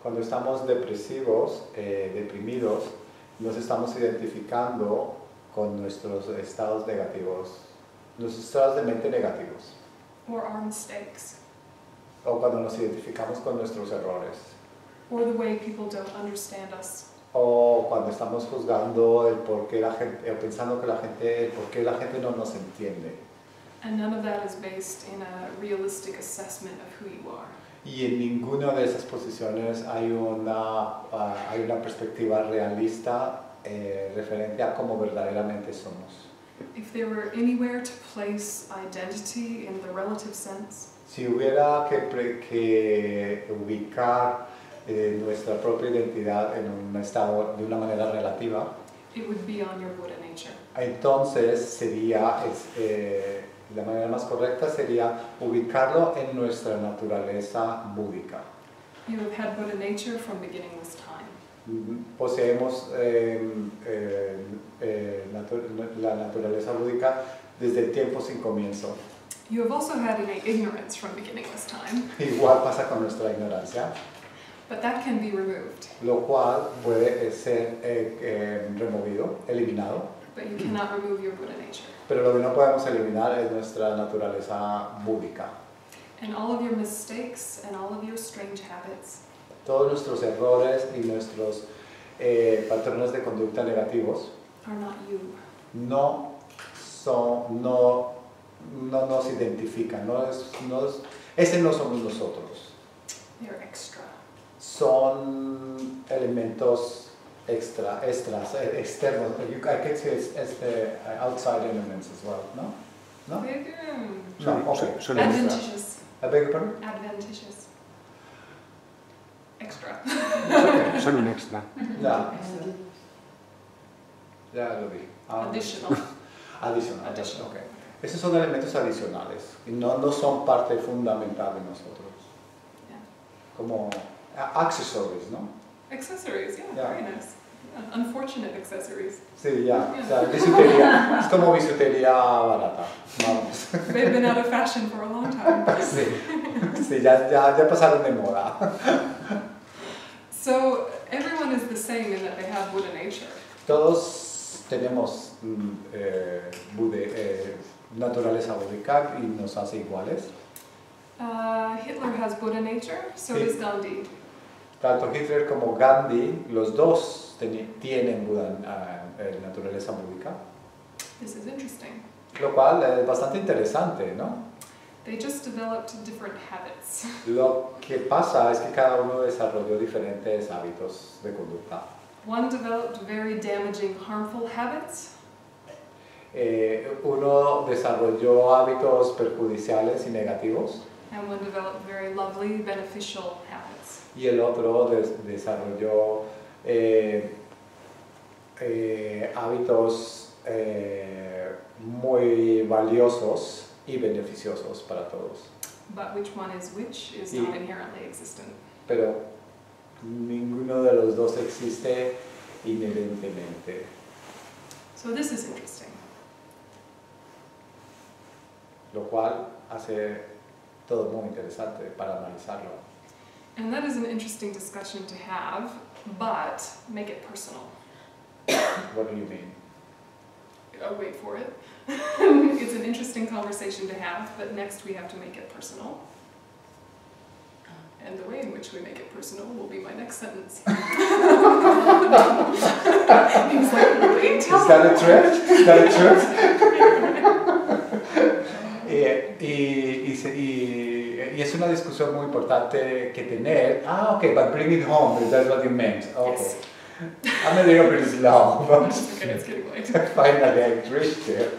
[SPEAKER 2] Cuando estamos depresivos, deprimidos, nos estamos identificando con nuestros estados negativos, nuestros estados de mente negativos.
[SPEAKER 1] or our mistakes,
[SPEAKER 2] O cuando nos identificamos con nuestros errores.
[SPEAKER 1] or the way people don't understand us.
[SPEAKER 2] O cuando estamos juzgando el por qué la gente, o pensando que el por qué la gente no nos entiende.
[SPEAKER 1] And none of that is based in a realistic assessment of who you are.
[SPEAKER 2] Y en ninguna de esas posiciones hay una perspectiva realista referente a cómo verdaderamente somos.
[SPEAKER 1] If there were anywhere to place identity in the relative sense,
[SPEAKER 2] Si hubiera que ubicar nuestra propia identidad en un estado de una manera relativa,
[SPEAKER 1] it would be on your Buddha nature.
[SPEAKER 2] entonces sería, la manera más correcta sería ubicarlo en nuestra naturaleza búdica.
[SPEAKER 1] You have had Buddha nature from beginningless time.
[SPEAKER 2] Poseemos la naturaleza búdica desde el tiempo sin comienzo.
[SPEAKER 1] You have also had innate ignorance from beginningless time,
[SPEAKER 2] Igual pasa con nuestra ignorancia,
[SPEAKER 1] but that can be removed.
[SPEAKER 2] lo cual puede ser removido, eliminado,
[SPEAKER 1] But you cannot remove your Buddha nature.
[SPEAKER 2] pero lo que no podemos eliminar es nuestra naturaleza búdica.
[SPEAKER 1] And all of your mistakes and all of your strange habits
[SPEAKER 2] Todos nuestros errores y nuestros patrones de conducta negativos
[SPEAKER 1] are not you.
[SPEAKER 2] no nos identifican, ese no somos nosotros.
[SPEAKER 1] They're extra.
[SPEAKER 2] Son elementos externos. I can say it's the outside elements as well, no? No? No, okay.
[SPEAKER 4] Son extra.
[SPEAKER 1] Adventitious.
[SPEAKER 2] I beg your pardon?
[SPEAKER 1] Adventitious. Extra.
[SPEAKER 4] Son un extra.
[SPEAKER 2] Ya lo vi.
[SPEAKER 1] Additional.
[SPEAKER 2] Adicional.
[SPEAKER 1] Additional.
[SPEAKER 2] Okay. Esos son elementos adicionales y no son parte fundamental de nosotros.
[SPEAKER 1] Yeah.
[SPEAKER 2] Como accessories, ¿no?
[SPEAKER 1] Accessories, yeah,
[SPEAKER 2] Yeah.
[SPEAKER 1] very nice. Yeah, unfortunate accessories.
[SPEAKER 2] Sí, ya. O sea, bisutería. Es como bisutería barata. Vamos.
[SPEAKER 1] They've been out of fashion for a long time.
[SPEAKER 2] Sí, sí, ya pasaron de moda.
[SPEAKER 1] So everyone is the same in that they have Buddha nature.
[SPEAKER 2] Todos tenemos naturaleza búdica y nos hace iguales.
[SPEAKER 1] Hitler has Buddha nature, so
[SPEAKER 2] Sí.
[SPEAKER 1] does Gandhi.
[SPEAKER 2] Tanto Hitler como Gandhi, los dos tienen naturaleza búdica,
[SPEAKER 1] This is interesting.
[SPEAKER 2] lo cual es bastante interesante, ¿no?
[SPEAKER 1] They just developed different habits.
[SPEAKER 2] Lo que pasa es que cada uno desarrolló diferentes hábitos de conducta.
[SPEAKER 1] One developed very damaging, harmful habits,
[SPEAKER 2] Uno desarrolló hábitos perjudiciales y negativos
[SPEAKER 1] and one developed very lovely, beneficial habits.
[SPEAKER 2] y el otro desarrolló hábitos muy valiosos y beneficiosos para todos.
[SPEAKER 1] But which one is which is
[SPEAKER 2] Y-
[SPEAKER 1] not inherently existent.
[SPEAKER 2] Pero ninguno de los dos existe inherentemente.
[SPEAKER 1] So this is interesting.
[SPEAKER 2] Lo cual hace todo muy interesante para analizarlo.
[SPEAKER 1] And that is an interesting discussion to have, but make it personal.
[SPEAKER 2] What do you mean?
[SPEAKER 1] Oh, wait for it. It's an interesting conversation to have, but next we have to make it personal. And the way in which we make it personal will be my next sentence. He's like, wait,
[SPEAKER 2] Is
[SPEAKER 1] tell
[SPEAKER 2] that a
[SPEAKER 1] me
[SPEAKER 2] threat? Is that a threat? Y es una discusión muy importante que tener. Ah, okay, but bring it home, if that's what you meant. Okay.
[SPEAKER 1] Yes.
[SPEAKER 2] I'm a little bit slow, but
[SPEAKER 1] Okay, it's getting late.
[SPEAKER 2] finally I reached there.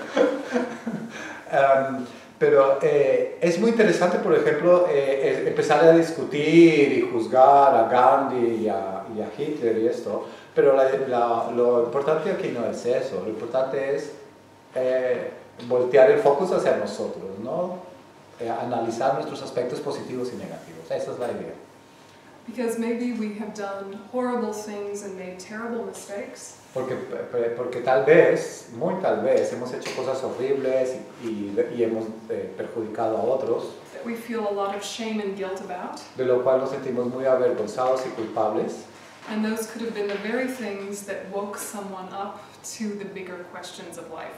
[SPEAKER 2] Pero es muy interesante, por ejemplo, empezar a discutir y juzgar a Gandhi y a Hitler y esto, pero lo importante aquí no es eso, lo importante es voltear el foco hacia nosotros, ¿no? Analizar nuestros aspectos positivos y negativos, esa es la idea.
[SPEAKER 1] Because maybe we have done horrible things and made terrible mistakes.
[SPEAKER 2] Porque tal vez, muy tal vez, hemos hecho cosas horribles y hemos perjudicado a otros.
[SPEAKER 1] that we feel a lot of shame and guilt about.
[SPEAKER 2] de lo cual nos sentimos muy avergonzados y culpables.
[SPEAKER 1] And those could have been the very things that woke someone up to the bigger questions of life.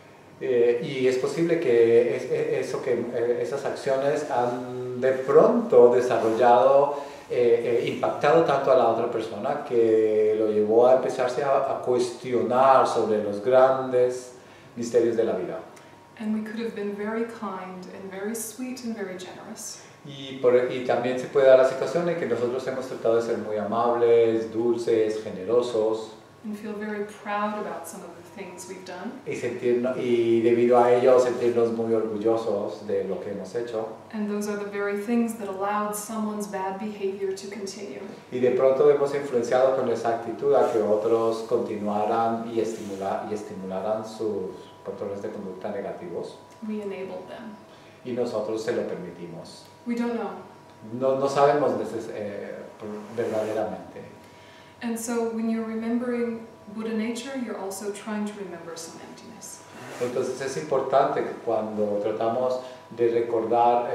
[SPEAKER 2] Y es posible que esas acciones han de pronto desarrollado, impactado tanto a la otra persona que lo llevó a empezarse a cuestionar sobre los grandes misterios de la vida.
[SPEAKER 1] And we could have been very kind and very sweet and very generous.
[SPEAKER 2] Y también se puede dar la situación en que nosotros hemos tratado de ser muy amables, dulces, generosos,
[SPEAKER 1] And feel very proud about some of the things we've done.
[SPEAKER 2] y debido a ello sentirnos muy orgullosos de lo que hemos hecho.
[SPEAKER 1] And those are the very things that allowed someone's bad behavior to continue.
[SPEAKER 2] Y de pronto hemos influenciado con esa actitud a que otros continuaran y estimularan sus patrones de conducta negativos.
[SPEAKER 1] We enabled them.
[SPEAKER 2] Y nosotros se lo permitimos.
[SPEAKER 1] We don't know.
[SPEAKER 2] No sabemos verdaderamente.
[SPEAKER 1] And so when you're remembering Buddha nature, you're also trying to remember some emptiness.
[SPEAKER 2] Entonces es importante que cuando tratamos de recordar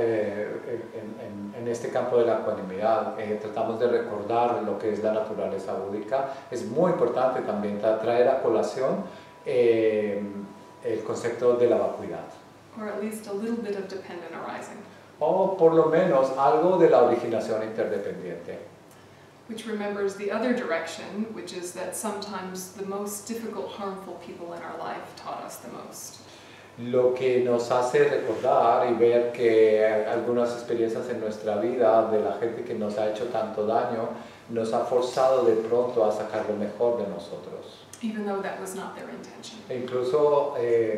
[SPEAKER 2] en este campo de la ecuanimidad, tratamos de recordar lo que es la naturaleza búdica, es muy importante también traer a colación el concepto de la vacuidad.
[SPEAKER 1] Or at least a little bit of dependent arising.
[SPEAKER 2] O por lo menos algo de la originación interdependiente.
[SPEAKER 1] Which remembers the other direction, which is that sometimes the most difficult, harmful people in our life taught us the most.
[SPEAKER 2] Lo que nos hace recordar y ver que algunas experiencias en nuestra vida de la gente que nos ha hecho tanto daño nos ha forzado de pronto a sacar lo mejor de nosotros.
[SPEAKER 1] Even though that was not their intention.
[SPEAKER 2] E incluso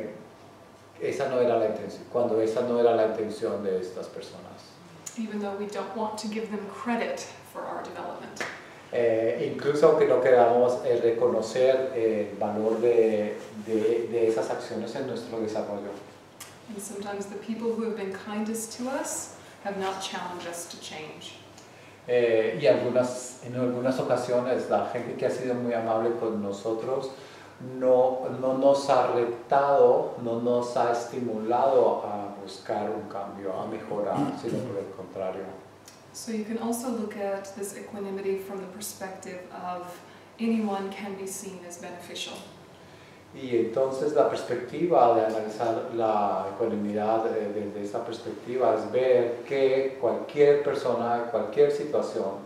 [SPEAKER 2] esa no era la intención, cuando esa no era la intención de estas personas.
[SPEAKER 1] Even though we don't want to give them credit for our development.
[SPEAKER 2] Incluso aunque no queramos reconocer el valor de esas acciones en nuestro desarrollo.
[SPEAKER 1] And sometimes the people who have been kindest to us have not challenged us to change.
[SPEAKER 2] Y en algunas ocasiones la gente que ha sido muy amable con nosotros no nos ha retado, no nos ha estimulado a buscar un cambio, a mejorar, sino por el contrario.
[SPEAKER 1] So you can also look at this equanimity from the perspective of anyone can be seen as beneficial.
[SPEAKER 2] Y entonces la perspectiva de analizar la ecuanimidad desde esa perspectiva es ver que cualquier persona, cualquier situación,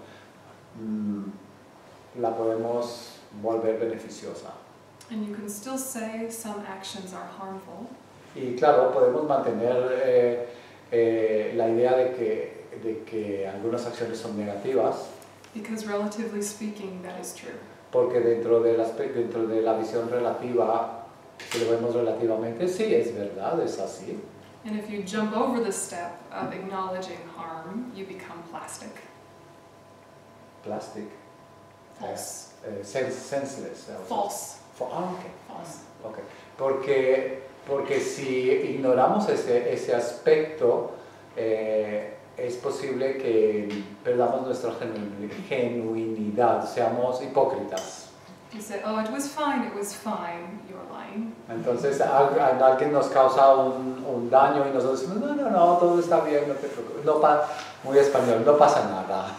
[SPEAKER 2] la podemos volver beneficiosa.
[SPEAKER 1] And you can still say some actions are harmful.
[SPEAKER 2] Y claro, podemos mantener la idea de que algunas acciones son negativas.
[SPEAKER 1] Because relatively speaking, that is true.
[SPEAKER 2] Porque dentro de la visión relativa, si lo vemos relativamente, sí, es verdad, es así.
[SPEAKER 1] And if you jump over the step of acknowledging harm, you become plastic.
[SPEAKER 2] Plastic.
[SPEAKER 1] False.
[SPEAKER 2] Senseless.
[SPEAKER 1] False.
[SPEAKER 2] Okay.
[SPEAKER 1] False.
[SPEAKER 2] Okay. Porque si ignoramos ese aspecto, es posible que perdamos nuestra genuinidad, seamos hipócritas.
[SPEAKER 1] You say, oh, it was fine, you're lying.
[SPEAKER 2] Entonces alguien nos causa un daño y nosotros decimos, no, todo está bien, no te preocupes. Muy español, no pasa nada.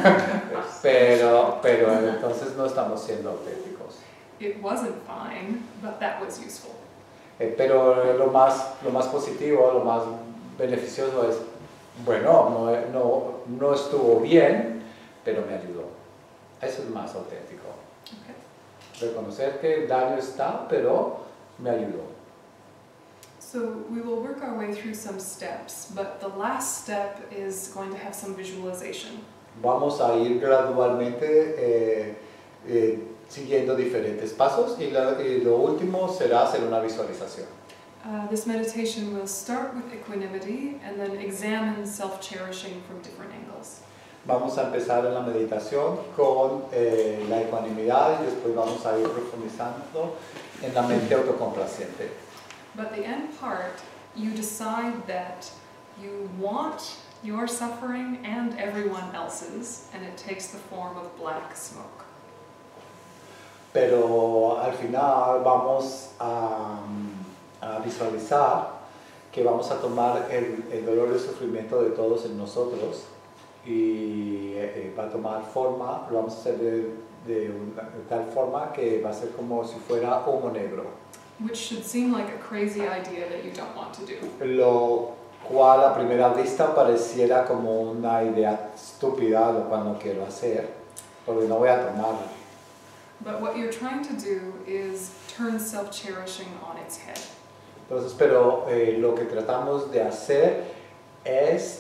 [SPEAKER 2] pero entonces no estamos siendo auténticos.
[SPEAKER 1] It wasn't fine, but that was useful.
[SPEAKER 2] Pero lo más positivo, lo más beneficioso es, bueno, no estuvo bien, pero me ayudó. Eso es más auténtico. Okay. Reconocer que el daño está, pero me ayudó.
[SPEAKER 1] So we will work our way through some steps, but the last step is going to have some visualization.
[SPEAKER 2] Vamos a ir gradualmente siguiendo diferentes pasos y lo último será hacer una visualización.
[SPEAKER 1] This meditation will start with equanimity and then examine self-cherishing from different angles.
[SPEAKER 2] Vamos a empezar en la meditación con la ecuanimidad y después vamos a ir profundizando en la mente autocomplaciente.
[SPEAKER 1] But the end part, you decide that you want your suffering and everyone else's, and it takes the form of black smoke.
[SPEAKER 2] Pero al final vamos a visualizar que vamos a tomar el dolor y el sufrimiento de todos en nosotros y va a tomar forma, lo vamos a hacer de tal forma que va a ser como si fuera humo negro.
[SPEAKER 1] Which should seem like a crazy idea that you don't want to do.
[SPEAKER 2] Lo cual a primera vista pareciera como una idea estúpida, lo cual no quiero hacer, porque no voy a tomar.
[SPEAKER 1] But what you're trying to do is turn self-cherishing on its head.
[SPEAKER 2] Entonces, pero lo que tratamos de hacer es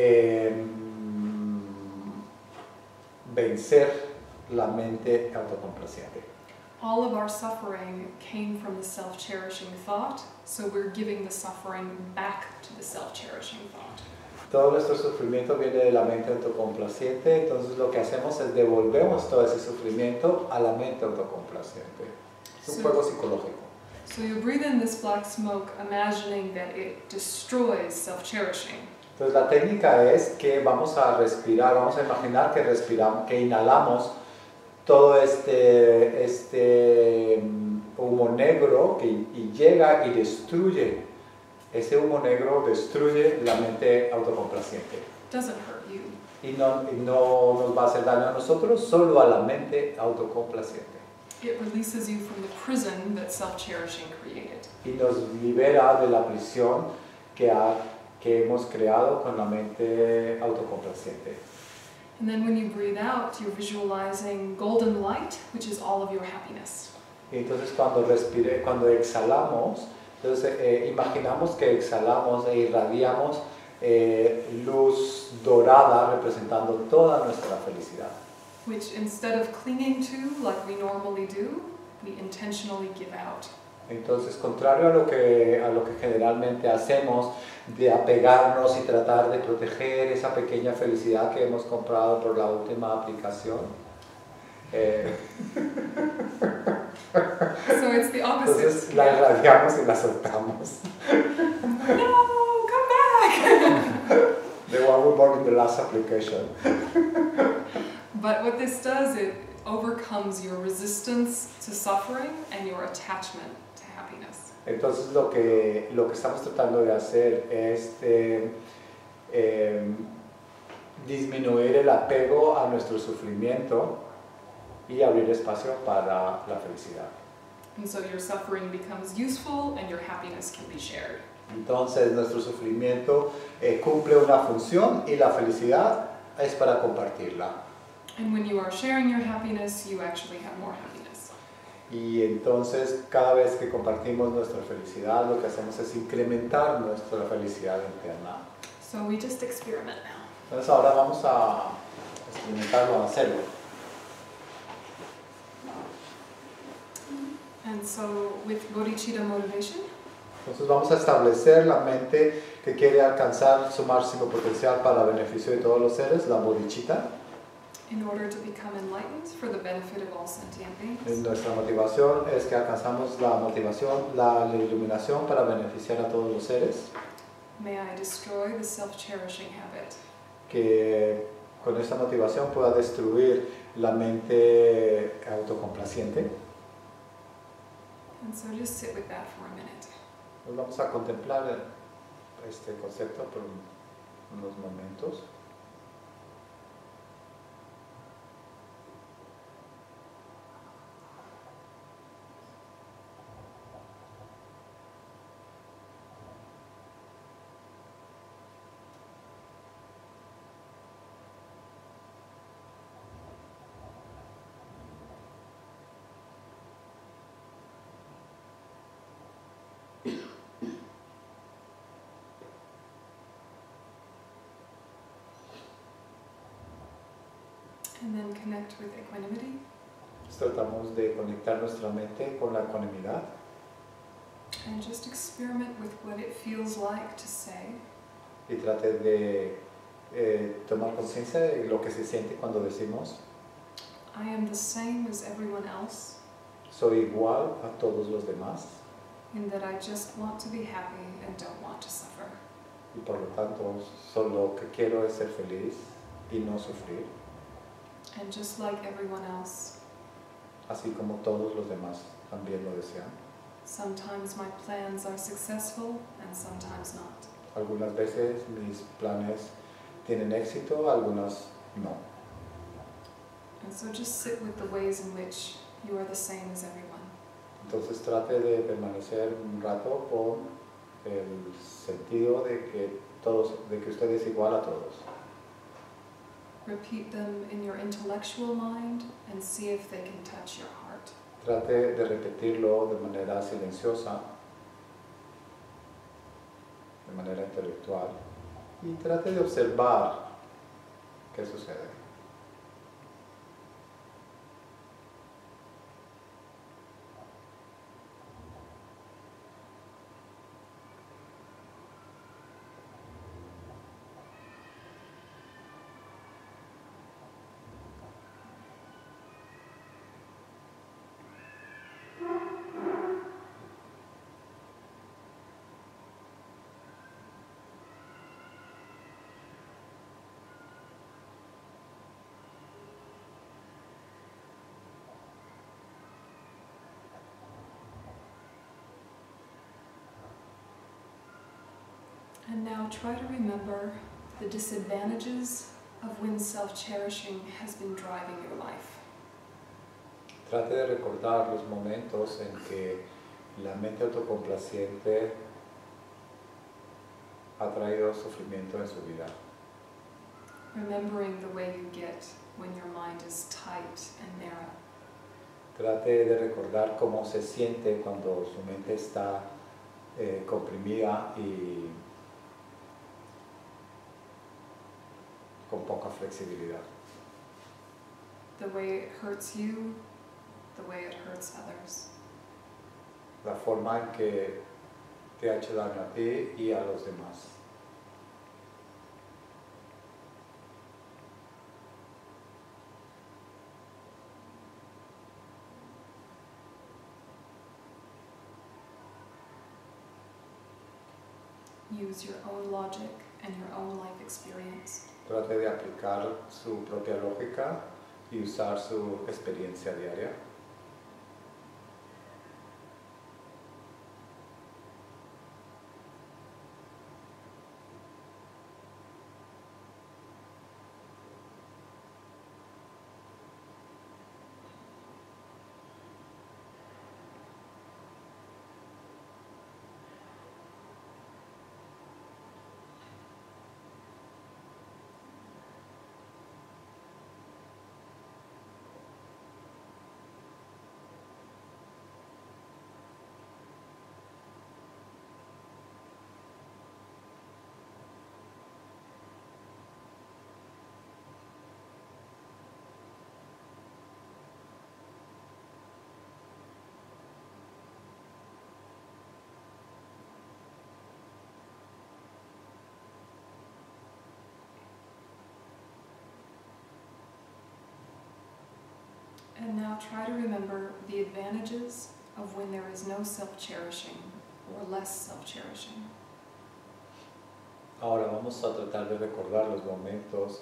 [SPEAKER 2] vencer la mente autocomplaciente.
[SPEAKER 1] All of our suffering came from the self-cherishing thought, so we're giving the suffering back to the self-cherishing thought.
[SPEAKER 2] Todo nuestro sufrimiento viene de la mente autocomplaciente, entonces lo que hacemos es devolvemos todo ese sufrimiento a la mente autocomplaciente. Es un juego psicológico.
[SPEAKER 1] So you breathe in this black smoke, imagining that it destroys self-cherishing.
[SPEAKER 2] Entonces la técnica es que vamos a respirar, vamos a imaginar que respiramos, que inhalamos todo este humo negro y llega y destruye. Ese humo negro destruye la mente autocomplaciente.
[SPEAKER 1] Doesn't hurt you.
[SPEAKER 2] Y no nos va a hacer daño a nosotros, solo a la mente autocomplaciente.
[SPEAKER 1] It releases you from the prison that self-cherishing created.
[SPEAKER 2] Y nos libera de la prisión que hemos creado con la mente autocomplaciente.
[SPEAKER 1] And then when you breathe out, you're visualizing golden light, which is all of your happiness.
[SPEAKER 2] Y entonces cuando exhalamos, entonces imaginamos que exhalamos e irradiamos luz dorada representando toda nuestra felicidad.
[SPEAKER 1] Which instead of clinging to, like we normally do, we intentionally give out.
[SPEAKER 2] Entonces, contrario a lo que generalmente hacemos, de apegarnos y tratar de proteger esa pequeña felicidad que hemos comprado por la última aplicación.
[SPEAKER 1] So it's the opposite.
[SPEAKER 2] Entonces la irradiamos y la soltamos.
[SPEAKER 1] No, come back!
[SPEAKER 2] The one we bought in the last application.
[SPEAKER 1] But what this does, it overcomes your resistance to suffering and your attachment to happiness.
[SPEAKER 2] Entonces lo que estamos tratando de hacer es disminuir el apego a nuestro sufrimiento y abrir espacio para la felicidad.
[SPEAKER 1] And so your suffering becomes useful and your happiness can be shared.
[SPEAKER 2] Entonces nuestro sufrimiento cumple una función y la felicidad es para compartirla.
[SPEAKER 1] And when you are sharing your happiness, you actually have more happiness.
[SPEAKER 2] Y entonces cada vez que compartimos nuestra felicidad, lo que hacemos es incrementar nuestra felicidad interna.
[SPEAKER 1] So we just experiment now.
[SPEAKER 2] Entonces ahora vamos a experimentarlo, a hacerlo.
[SPEAKER 1] And so with bodhicitta motivation,
[SPEAKER 2] Entonces vamos a establecer la mente que quiere alcanzar su máximo potencial para beneficio de todos los seres, la bodhicitta.
[SPEAKER 1] in order to become enlightened for the benefit of all sentient beings,
[SPEAKER 2] Nuestra motivación es que alcanzamos la motivación, la iluminación para beneficiar a todos los seres.
[SPEAKER 1] may I destroy the self-cherishing habit.
[SPEAKER 2] Que con esta motivación pueda destruir la mente autocomplaciente.
[SPEAKER 1] And so just sit with that for a minute.
[SPEAKER 2] Pues vamos a contemplar este concepto por unos momentos.
[SPEAKER 1] And then connect with equanimity.
[SPEAKER 2] Tratamos de conectar nuestra mente con la ecuanimidad
[SPEAKER 1] And just experiment with what it feels like to say,
[SPEAKER 2] y trate de tomar conciencia de lo que se siente cuando decimos
[SPEAKER 1] I am the same as everyone else,
[SPEAKER 2] soy igual a todos los demás
[SPEAKER 1] in that I just want to be happy and don't want to suffer.
[SPEAKER 2] y por lo tanto solo lo que quiero es ser feliz y no sufrir,
[SPEAKER 1] And just like everyone else,
[SPEAKER 2] así como todos los demás también lo desean.
[SPEAKER 1] sometimes my plans are successful and and sometimes not.
[SPEAKER 2] Algunas veces mis planes tienen éxito, algunas no.
[SPEAKER 1] And so just sit with the ways in which you are the same as everyone.
[SPEAKER 2] Entonces trate de permanecer un rato con el sentido de que usted es igual a todos.
[SPEAKER 1] Repeat them in your intellectual mind and see if they can touch your heart.
[SPEAKER 2] Trate de repetirlo de manera silenciosa, de manera intelectual, y trate de observar qué sucede.
[SPEAKER 1] And now try to remember the disadvantages of when self-cherishing has been driving your life.
[SPEAKER 2] Trate de recordar los momentos en que la mente autocomplaciente ha traído sufrimiento en su vida.
[SPEAKER 1] Remembering the way you get when your mind is tight and narrow.
[SPEAKER 2] Trate de recordar cómo se siente cuando su mente está comprimida y con poca flexibilidad.
[SPEAKER 1] The way it hurts you, the way it hurts others.
[SPEAKER 2] La forma en que te ha hecho daño a ti y a los demás.
[SPEAKER 1] Use your own logic and your own life experience.
[SPEAKER 2] Trate de aplicar su propia lógica y usar su experiencia diaria.
[SPEAKER 1] And now try to remember the advantages of when there is no self-cherishing or less self-cherishing.
[SPEAKER 2] Ahora vamos a tratar de recordar los momentos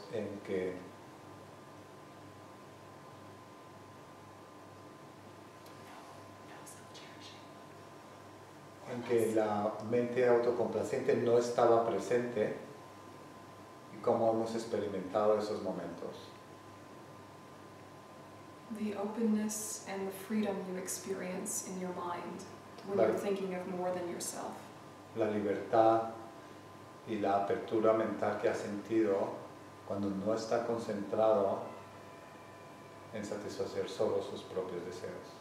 [SPEAKER 2] en que la mente autocomplaciente no estaba presente y cómo hemos experimentado esos momentos.
[SPEAKER 1] The openness and the freedom you experience in your mind when
[SPEAKER 2] Right.
[SPEAKER 1] you're thinking of more than yourself.
[SPEAKER 2] La libertad y la apertura mental que ha sentido cuando no está concentrado en satisfacer solo sus propios deseos.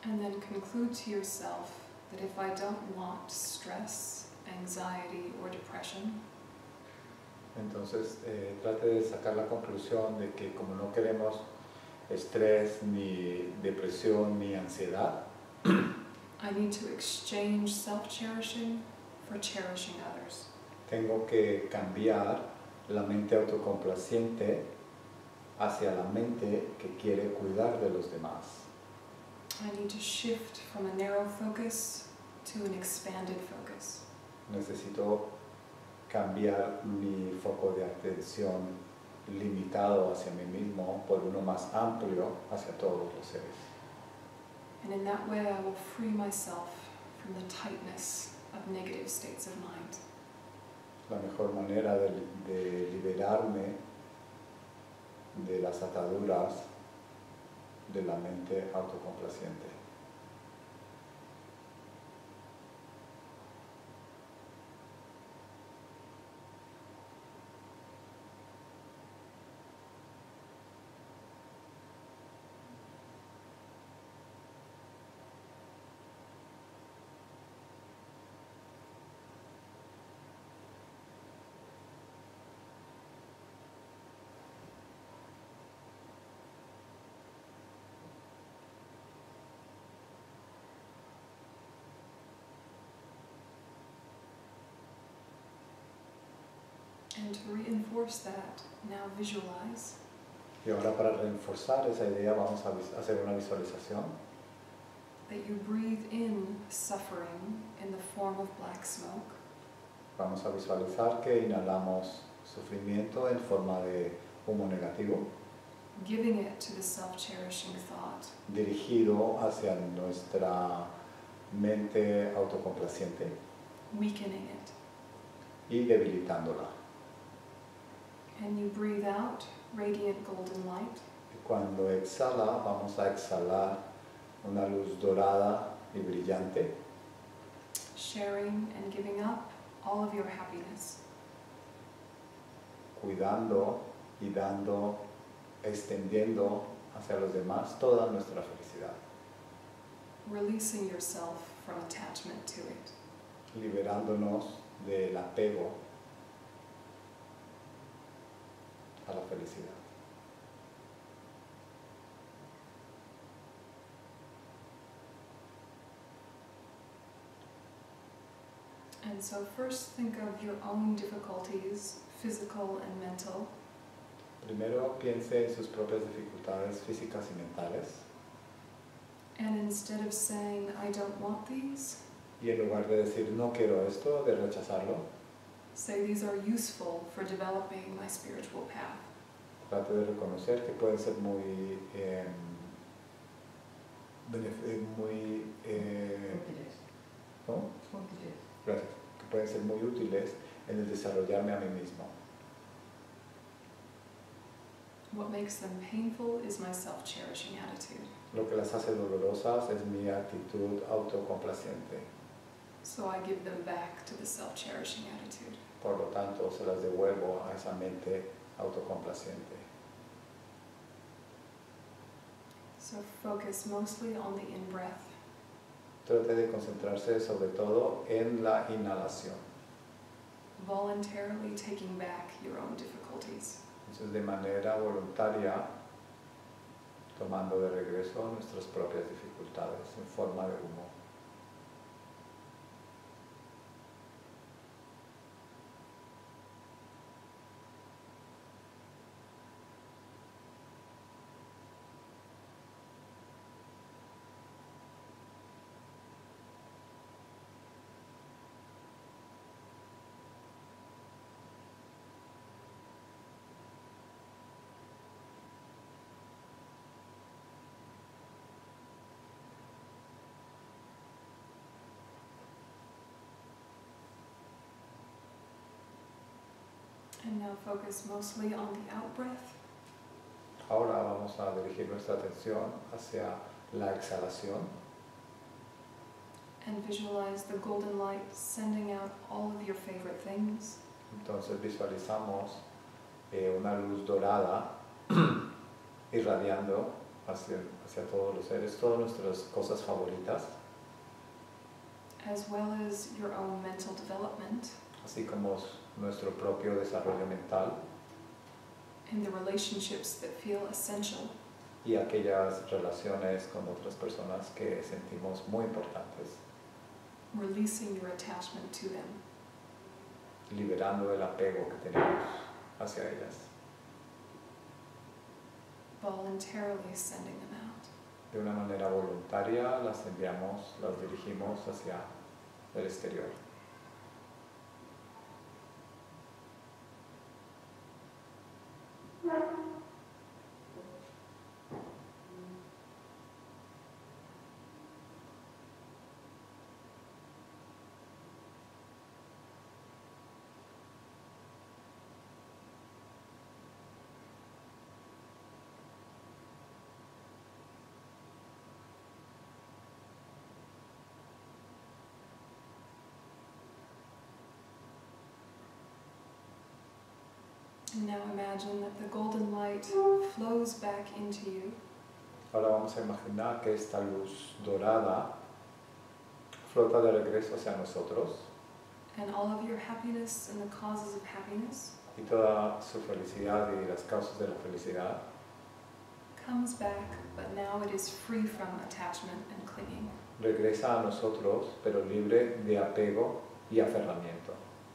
[SPEAKER 1] And then conclude to yourself that if I don't want stress, anxiety, or depression,
[SPEAKER 2] Entonces trate de sacar la conclusión de que como no queremos estrés, ni depresión, ni ansiedad,
[SPEAKER 1] I need to exchange self-cherishing for cherishing others.
[SPEAKER 2] tengo que cambiar la mente autocomplaciente hacia la mente que quiere cuidar de los demás.
[SPEAKER 1] I need to shift from a narrow focus to an expanded focus.
[SPEAKER 2] Necesito cambiar mi foco de atención limitado hacia mí mismo por uno más amplio hacia todos los seres.
[SPEAKER 1] And in that way I will free myself from the tightness of negative states of mind.
[SPEAKER 2] La mejor manera de liberarme de las ataduras de la mente autocomplaciente.
[SPEAKER 1] And to reinforce that, now visualize
[SPEAKER 2] Y ahora para reforzar esa idea vamos a hacer una visualización
[SPEAKER 1] that you breathe in suffering in the form of black smoke,
[SPEAKER 2] Vamos a visualizar que inhalamos sufrimiento en forma de humo negativo,
[SPEAKER 1] giving it to the self-cherishing thought,
[SPEAKER 2] dirigido hacia nuestra mente autocomplaciente
[SPEAKER 1] weakening it.
[SPEAKER 2] y debilitándola.
[SPEAKER 1] And you breathe out radiant golden light,
[SPEAKER 2] Y cuando exhala, vamos a exhalar una luz dorada y brillante,
[SPEAKER 1] sharing and giving up all of your happiness.
[SPEAKER 2] cuidando y dando, extendiendo hacia los demás toda nuestra felicidad,
[SPEAKER 1] Releasing yourself from attachment to it.
[SPEAKER 2] liberándonos del apego a la felicidad.
[SPEAKER 1] And so first think of your own difficulties, physical and mental,
[SPEAKER 2] Primero piense en sus propias dificultades físicas y mentales
[SPEAKER 1] and instead of saying, I don't want these,
[SPEAKER 2] y en lugar de decir no quiero esto, de rechazarlo,
[SPEAKER 1] say these are useful for developing my spiritual path.
[SPEAKER 2] trate de reconocer que pueden ser muy,
[SPEAKER 3] Útiles.
[SPEAKER 2] ¿cómo?
[SPEAKER 3] Útiles.
[SPEAKER 2] Gracias. Que pueden ser muy útiles en el desarrollarme a mí mismo.
[SPEAKER 1] What makes them painful is my self-cherishing attitude.
[SPEAKER 2] Lo que las hace dolorosas es mi actitud autocomplaciente.
[SPEAKER 1] So I give them back to the self-cherishing attitude.
[SPEAKER 2] Por lo tanto, se las devuelvo a esa mente autocomplaciente.
[SPEAKER 1] So focus mostly on the in-breath.
[SPEAKER 2] Trate de concentrarse sobre todo en la inhalación.
[SPEAKER 1] Voluntarily taking back your own difficulties.
[SPEAKER 2] Entonces, de manera voluntaria, tomando de regreso nuestras propias dificultades en forma de humo.
[SPEAKER 1] And now focus mostly on the out-breath.
[SPEAKER 2] Ahora vamos a dirigir nuestra atención hacia la exhalación
[SPEAKER 1] And visualize the golden light sending out all of your favorite things.
[SPEAKER 2] Entonces visualizamos una luz dorada irradiando hacia todos los seres, todas nuestras cosas favoritas,
[SPEAKER 1] as well as your own mental development
[SPEAKER 2] así como nuestro propio desarrollo mental
[SPEAKER 1] and the relationships that feel essential.
[SPEAKER 2] y aquellas relaciones con otras personas que sentimos muy importantes,
[SPEAKER 1] Releasing your attachment to them.
[SPEAKER 2] liberando el apego que tenemos hacia ellas,
[SPEAKER 1] Voluntarily sending them out.
[SPEAKER 2] de una manera voluntaria las enviamos, las dirigimos hacia el exterior.
[SPEAKER 1] And now imagine that the golden light flows back into you,
[SPEAKER 2] Ahora vamos a imaginar que esta luz dorada flota de regreso hacia nosotros
[SPEAKER 1] and all of your happiness and the causes of happiness
[SPEAKER 2] y toda su felicidad y las causas de la felicidad
[SPEAKER 1] comes back, but now it is free from attachment and clinging.
[SPEAKER 2] regresa a nosotros, pero libre de apego y aferramiento.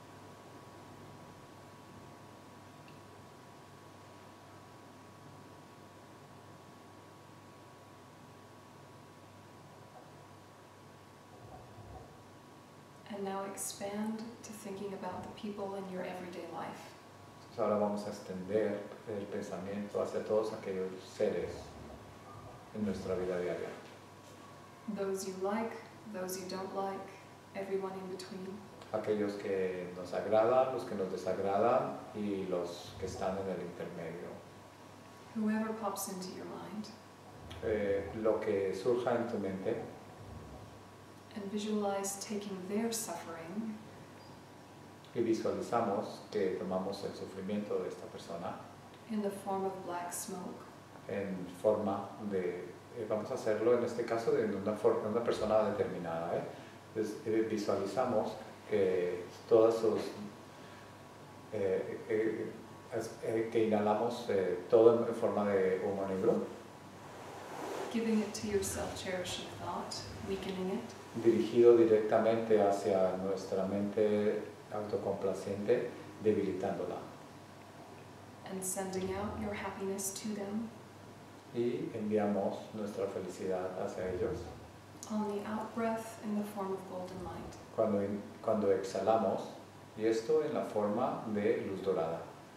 [SPEAKER 1] And now expand to thinking about the people in your everyday life.
[SPEAKER 2] Entonces ahora vamos a extender el pensamiento hacia todos aquellos seres en nuestra vida diaria.
[SPEAKER 1] Those you like, those you don't like, everyone in between.
[SPEAKER 2] Aquellos que nos agradan, los que nos desagradan y los que están en el intermedio.
[SPEAKER 1] Whoever pops into your mind.
[SPEAKER 2] Lo que surja en tu mente
[SPEAKER 1] And visualize taking their suffering
[SPEAKER 2] y visualizamos que tomamos el sufrimiento de esta persona
[SPEAKER 1] in the form of black smoke.
[SPEAKER 2] en forma de, vamos a hacerlo en este caso de una persona determinada. Entonces, visualizamos que todas sus, que inhalamos todo en forma de humo negro,
[SPEAKER 1] Giving it to your self-cherishing thought, weakening it.
[SPEAKER 2] dirigido directamente hacia nuestra mente autocomplaciente, debilitándola.
[SPEAKER 1] And sending out your happiness to them
[SPEAKER 2] Y enviamos nuestra felicidad hacia ellos.
[SPEAKER 1] on the out-breath in the form of golden light.
[SPEAKER 2] Cuando exhalamos, y esto en la forma de luz dorada.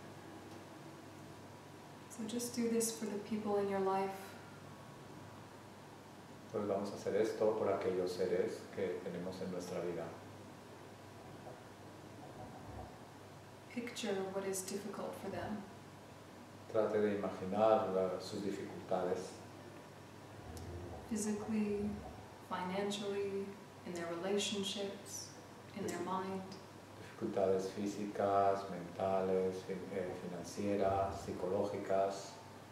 [SPEAKER 1] So just do this for the people in your life.
[SPEAKER 2] Entonces vamos a hacer esto por aquellos seres que tenemos en nuestra vida.
[SPEAKER 1] Picture what is difficult for them.
[SPEAKER 2] Trate de imaginar sus dificultades
[SPEAKER 1] Physically, financially, in their relationships, in their mind.
[SPEAKER 2] dificultades físicas, mentales, financieras, psicológicas.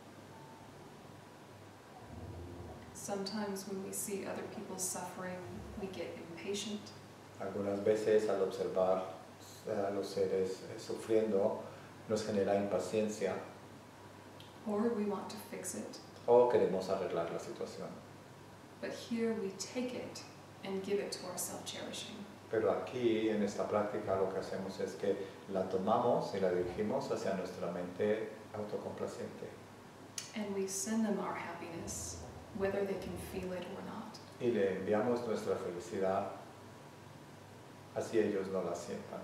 [SPEAKER 1] Sometimes when we see other people suffering, we get impatient.
[SPEAKER 2] Algunas veces al observar a los seres sufriendo nos genera impaciencia
[SPEAKER 1] Or we want to fix it.
[SPEAKER 2] o queremos arreglar la situación.
[SPEAKER 1] But here we take it and give it to our self-cherishing.
[SPEAKER 2] Pero aquí en esta práctica lo que hacemos es que la tomamos y la dirigimos hacia nuestra mente autocomplaciente
[SPEAKER 1] And we send them our happiness, whether they can feel it or not.
[SPEAKER 2] y le enviamos nuestra felicidad así ellos no la sientan.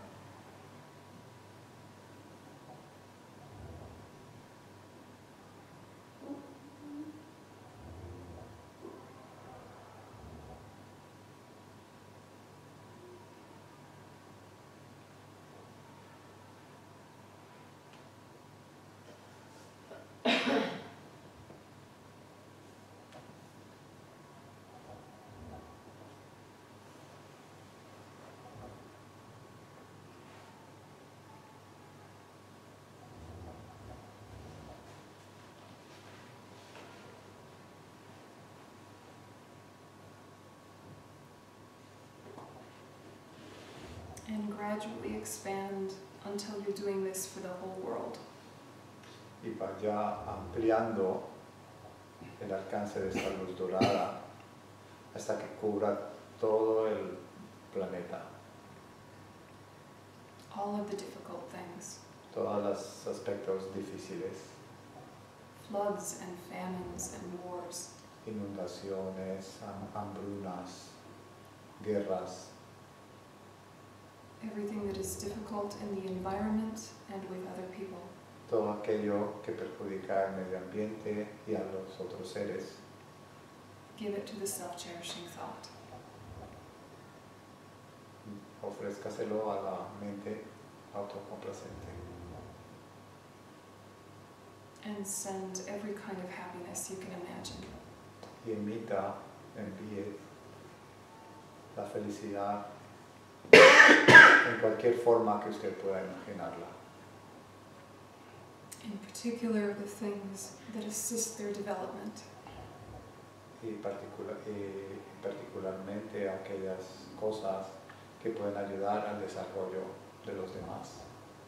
[SPEAKER 1] And gradually expand until you're doing this for the whole world.
[SPEAKER 2] Y vaya ampliando el alcance de esta luz dorada hasta que cubra todo el planeta,
[SPEAKER 1] All of the difficult things.
[SPEAKER 2] todos los aspectos difíciles,
[SPEAKER 1] Floods and famines and wars.
[SPEAKER 2] inundaciones, hambrunas, guerras,
[SPEAKER 1] Everything that is difficult in the environment and with other people.
[SPEAKER 2] todo aquello que perjudica al medio ambiente y a los otros seres.
[SPEAKER 1] Give it to the self-cherishing thought.
[SPEAKER 2] Ofrézcaselo a la mente autocomplacente
[SPEAKER 1] And send every kind of happiness you can imagine.
[SPEAKER 2] y envíe la felicidad en cualquier forma que usted pueda imaginarla.
[SPEAKER 1] In particular, the things that assist their development.
[SPEAKER 2] Y particularmente aquellas cosas que pueden ayudar al desarrollo de los demás.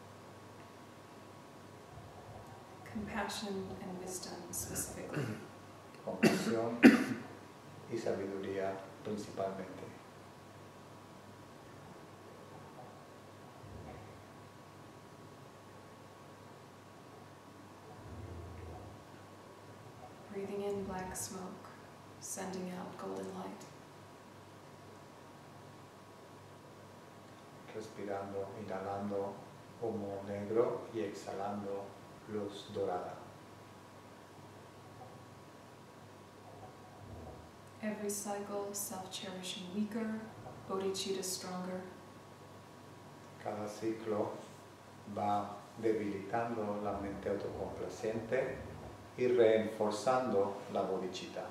[SPEAKER 1] Compassion and wisdom specifically.
[SPEAKER 2] Compasión y sabiduría principalmente.
[SPEAKER 1] Breathing in black smoke, sending out golden light.
[SPEAKER 2] Respirando, inhalando humo negro y exhalando luz dorada.
[SPEAKER 1] Every cycle, self-cherishing weaker, bodhicitta stronger.
[SPEAKER 2] Cada ciclo va debilitando la mente autocomplaciente y reforzando la bodhicitta.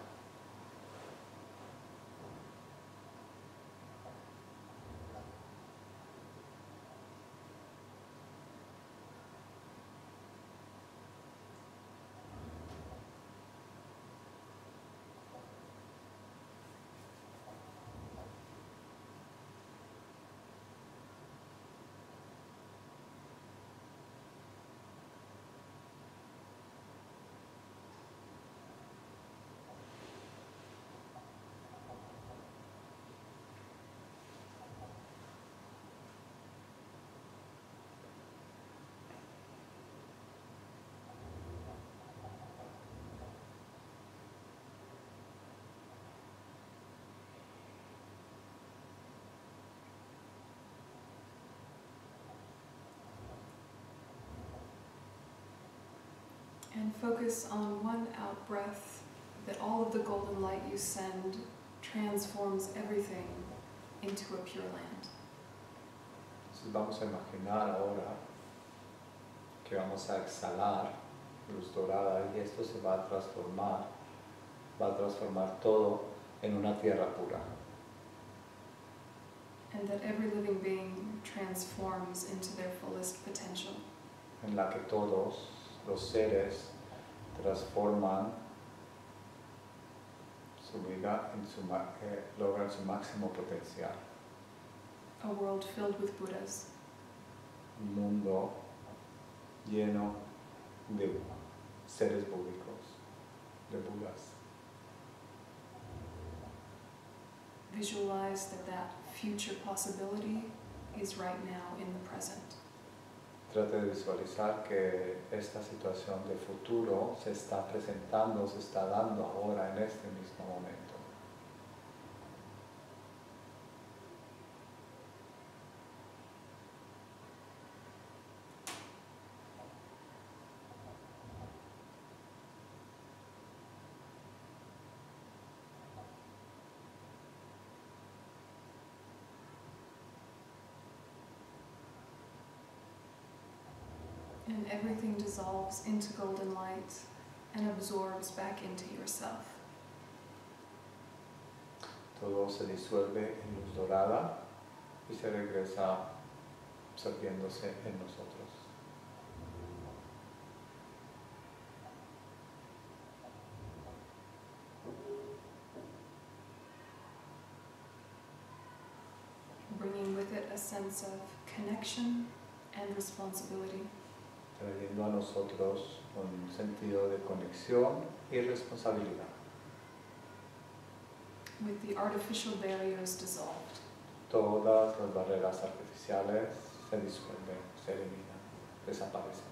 [SPEAKER 1] And focus on one out breath that all of the golden light you send transforms everything into a pure land.
[SPEAKER 2] Entonces vamos a imaginar ahora que vamos a exhalar luz dorada y esto se va a transformar todo en una tierra pura.
[SPEAKER 1] And that every living being transforms into their fullest potential.
[SPEAKER 2] En la que todos los seres transforman su vida, logran su máximo potencial.
[SPEAKER 1] A world filled with Buddhas.
[SPEAKER 2] Un mundo lleno de seres búdicos, de Budas.
[SPEAKER 1] Visualize that future possibility is right now in the present.
[SPEAKER 2] Trate de visualizar que esta situación de futuro se está presentando, se está dando ahora en este mismo momento.
[SPEAKER 1] And everything dissolves into golden light and absorbs back into yourself.
[SPEAKER 2] Todo se disuelve en luz dorada y se regresa absorbiéndose en nosotros.
[SPEAKER 1] Bringing with it a sense of connection and responsibility
[SPEAKER 2] trayendo a nosotros un sentido de conexión y responsabilidad.
[SPEAKER 1] with the artificial barriers dissolved.
[SPEAKER 2] Todas las barreras artificiales se disuelven, se eliminan, desaparecen.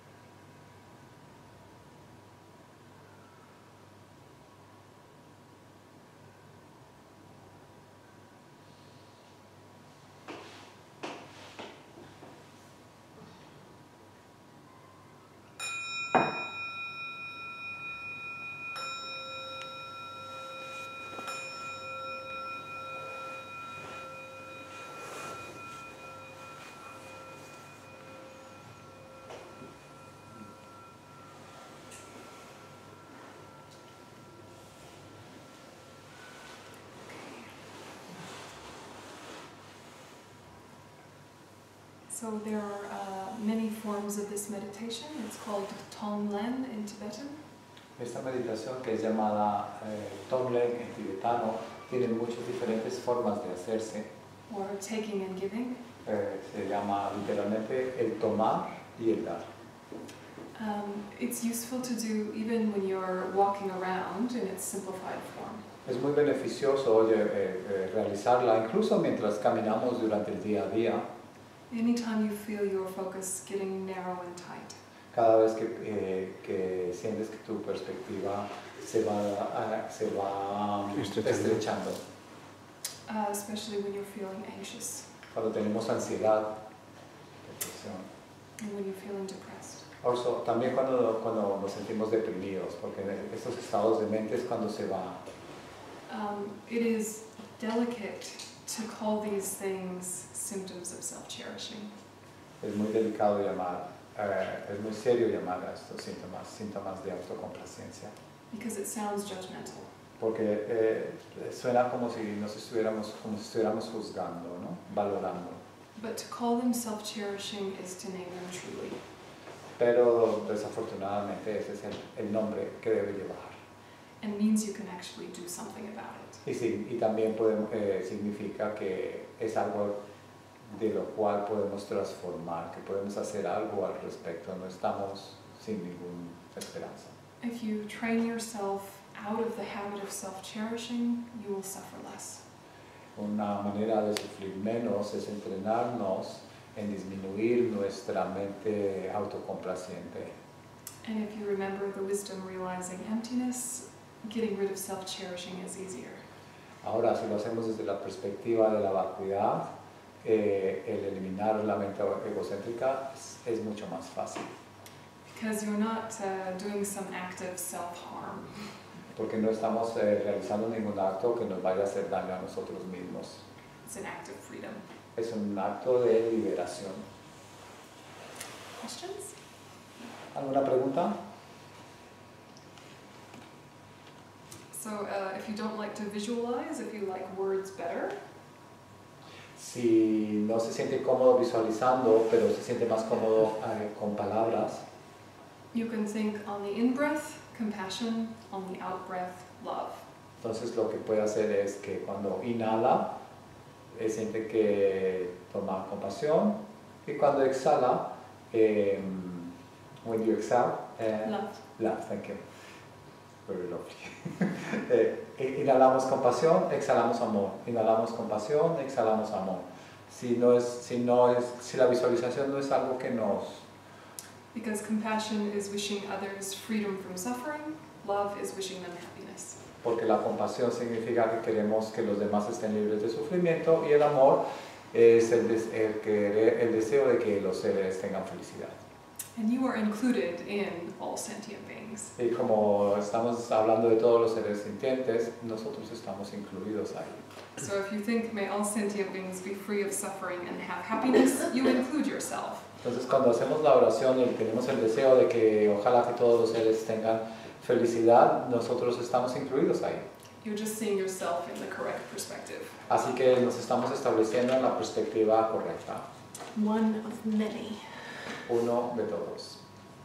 [SPEAKER 1] So there are many forms of this meditation. It's called Tonglen in Tibetan.
[SPEAKER 2] Esta meditación, que es llamada Tonglen en tibetano, tiene muchas diferentes formas de hacerse.
[SPEAKER 1] Or taking and giving.
[SPEAKER 2] Se llama literalmente el tomar y el dar.
[SPEAKER 1] It's useful to do even when you're walking around in its simplified form.
[SPEAKER 2] Es muy beneficioso realizarla incluso mientras caminamos durante el día a día.
[SPEAKER 1] Anytime you feel your focus getting narrow and tight.
[SPEAKER 2] Cada vez que sientes que tu perspectiva se va estrechando.
[SPEAKER 1] Especially when you're feeling anxious
[SPEAKER 2] Cuando tenemos ansiedad, depresión.
[SPEAKER 1] and when you're feeling depressed.
[SPEAKER 2] Also, también cuando nos sentimos deprimidos, porque estos estados de mente es cuando se va.
[SPEAKER 1] It is delicate to call these things symptoms of self-cherishing.
[SPEAKER 2] Es muy delicado es muy serio llamar a estos síntomas de autocomplacencia.
[SPEAKER 1] Because it sounds judgmental.
[SPEAKER 2] Porque suena como si estuviéramos juzgando, ¿no? Valorando.
[SPEAKER 1] But to call them self-cherishing is to name them truly.
[SPEAKER 2] Pero desafortunadamente ese es el nombre que debe llevar.
[SPEAKER 1] And means you can actually do something about it.
[SPEAKER 2] Y también significa que es algo de lo cual podemos transformar, que podemos hacer algo al respecto, no estamos sin ninguna esperanza.
[SPEAKER 1] If you train yourself out of the habit of self-cherishing, you will suffer less.
[SPEAKER 2] Una manera de sufrir menos es entrenarnos en disminuir nuestra mente autocomplaciente.
[SPEAKER 1] And if you remember the wisdom realizing emptiness, getting rid of self-cherishing is easier.
[SPEAKER 2] Ahora, si lo hacemos desde la perspectiva de la vacuidad, el eliminar la mente egocéntrica es mucho más fácil.
[SPEAKER 1] Because you're not doing some act of self-harm.
[SPEAKER 2] Porque no estamos realizando ningún acto que nos vaya a hacer daño a nosotros mismos.
[SPEAKER 1] It's an act of freedom.
[SPEAKER 2] Es un acto de liberación.
[SPEAKER 1] Questions?
[SPEAKER 2] ¿Alguna pregunta?
[SPEAKER 1] So if you don't like to visualize, if you like words better,
[SPEAKER 2] Si no se siente cómodo visualizando, pero se siente más cómodo con palabras,
[SPEAKER 1] you can think on the in-breath, compassion, on the out-breath, love.
[SPEAKER 2] entonces lo que puede hacer es que cuando inhala, siente que toma compasión, y cuando exhala, when you exhale, love, thank you. Very lovely. Inhalamos compasión, exhalamos amor. Inhalamos compasión, exhalamos amor. Si la visualización no es algo que nos...
[SPEAKER 1] Because compassion is wishing others freedom from suffering, love is wishing them happiness.
[SPEAKER 2] Porque la compasión significa que queremos que los demás estén libres de sufrimiento y el amor es el deseo de que los seres tengan felicidad.
[SPEAKER 1] And you are included in all sentient beings.
[SPEAKER 2] Y como estamos hablando de todos los seres sintientes, nosotros estamos incluidos ahí.
[SPEAKER 1] So if you think, may all sentient beings be free of suffering and have happiness, you include yourself.
[SPEAKER 2] Entonces cuando hacemos la oración y tenemos el deseo de que ojalá que todos los seres tengan felicidad, nosotros estamos incluidos ahí.
[SPEAKER 1] You're just seeing yourself in the correct perspective.
[SPEAKER 2] Así que nos estamos estableciendo en la perspectiva correcta.
[SPEAKER 1] One of many.
[SPEAKER 2] Uno de todos,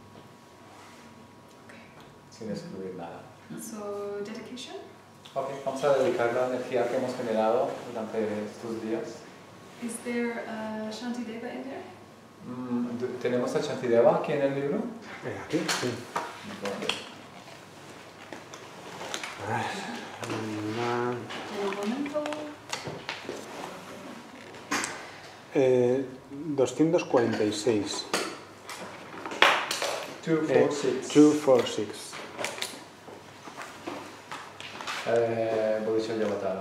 [SPEAKER 1] Okay.
[SPEAKER 2] sin excluir nada.
[SPEAKER 1] So dedication.
[SPEAKER 2] Ok, vamos a dedicar la energía que hemos generado durante estos días.
[SPEAKER 1] Is there a Shantideva in there?
[SPEAKER 2] ¿Tenemos a Shantideva aquí en el libro?
[SPEAKER 4] Aquí, sí.
[SPEAKER 1] El momento.
[SPEAKER 4] 246.
[SPEAKER 2] 246.
[SPEAKER 4] 246.
[SPEAKER 2] Bodhisattva Vatara.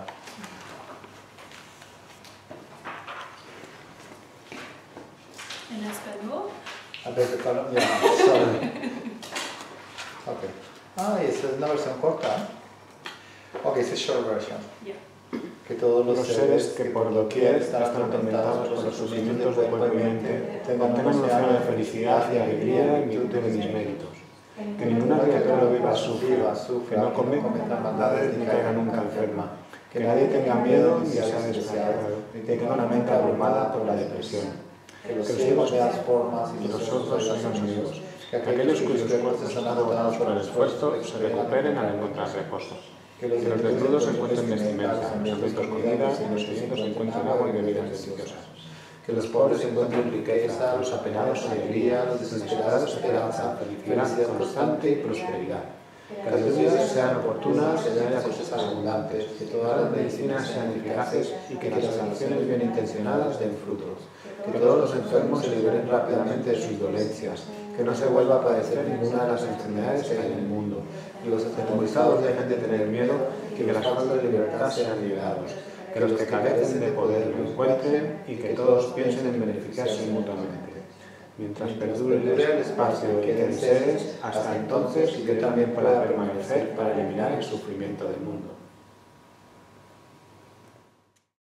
[SPEAKER 1] En español.
[SPEAKER 2] A ver, sorry. Okay. Esa es una versión corta. Ok, esa es short version.
[SPEAKER 1] Yeah.
[SPEAKER 2] Que todos
[SPEAKER 4] Los seres que por doquier están atormentados por los sufrimientos de cuerpo y mente tengan un océano de felicidad y alegría en virtud de mis méritos. Que ninguna criatura viva sufra, que no cometa maldades ni caiga nunca enferma. Que nadie tenga miedo ni sea desgraciado, ni tenga una mente abrumada por la depresión.
[SPEAKER 2] Que los ciegos vean formas
[SPEAKER 4] Y los sordos sean amigos. Que aquellos cuyos cuerpos son agotados por el esfuerzo se recuperen al encontrar reposo. Que los desnudos encuentren vestimenta, los hambrientos comida y los sedientos encuentren agua y bebidas deliciosas. Que los pobres encuentren riqueza, los apenados alegría, los desesperados esperanza, felicidad constante y prosperidad. Que las lluvias sean oportunas, que haya cosechas abundantes, que todas las medicinas sean eficaces y que las oraciones bien intencionadas den frutos. Que todos los enfermos se liberen rápidamente de sus dolencias, que no se vuelva a padecer ninguna de las enfermedades que hay en el mundo, que los atemorizados dejen de tener miedo, que las faltas de libertad sean liberados, que los que carecen de poder lo encuentren y que todos piensen en beneficiarse mutuamente. Mientras perdure el espacio y queden seres, hasta entonces yo también pueda permanecer para eliminar el sufrimiento del mundo.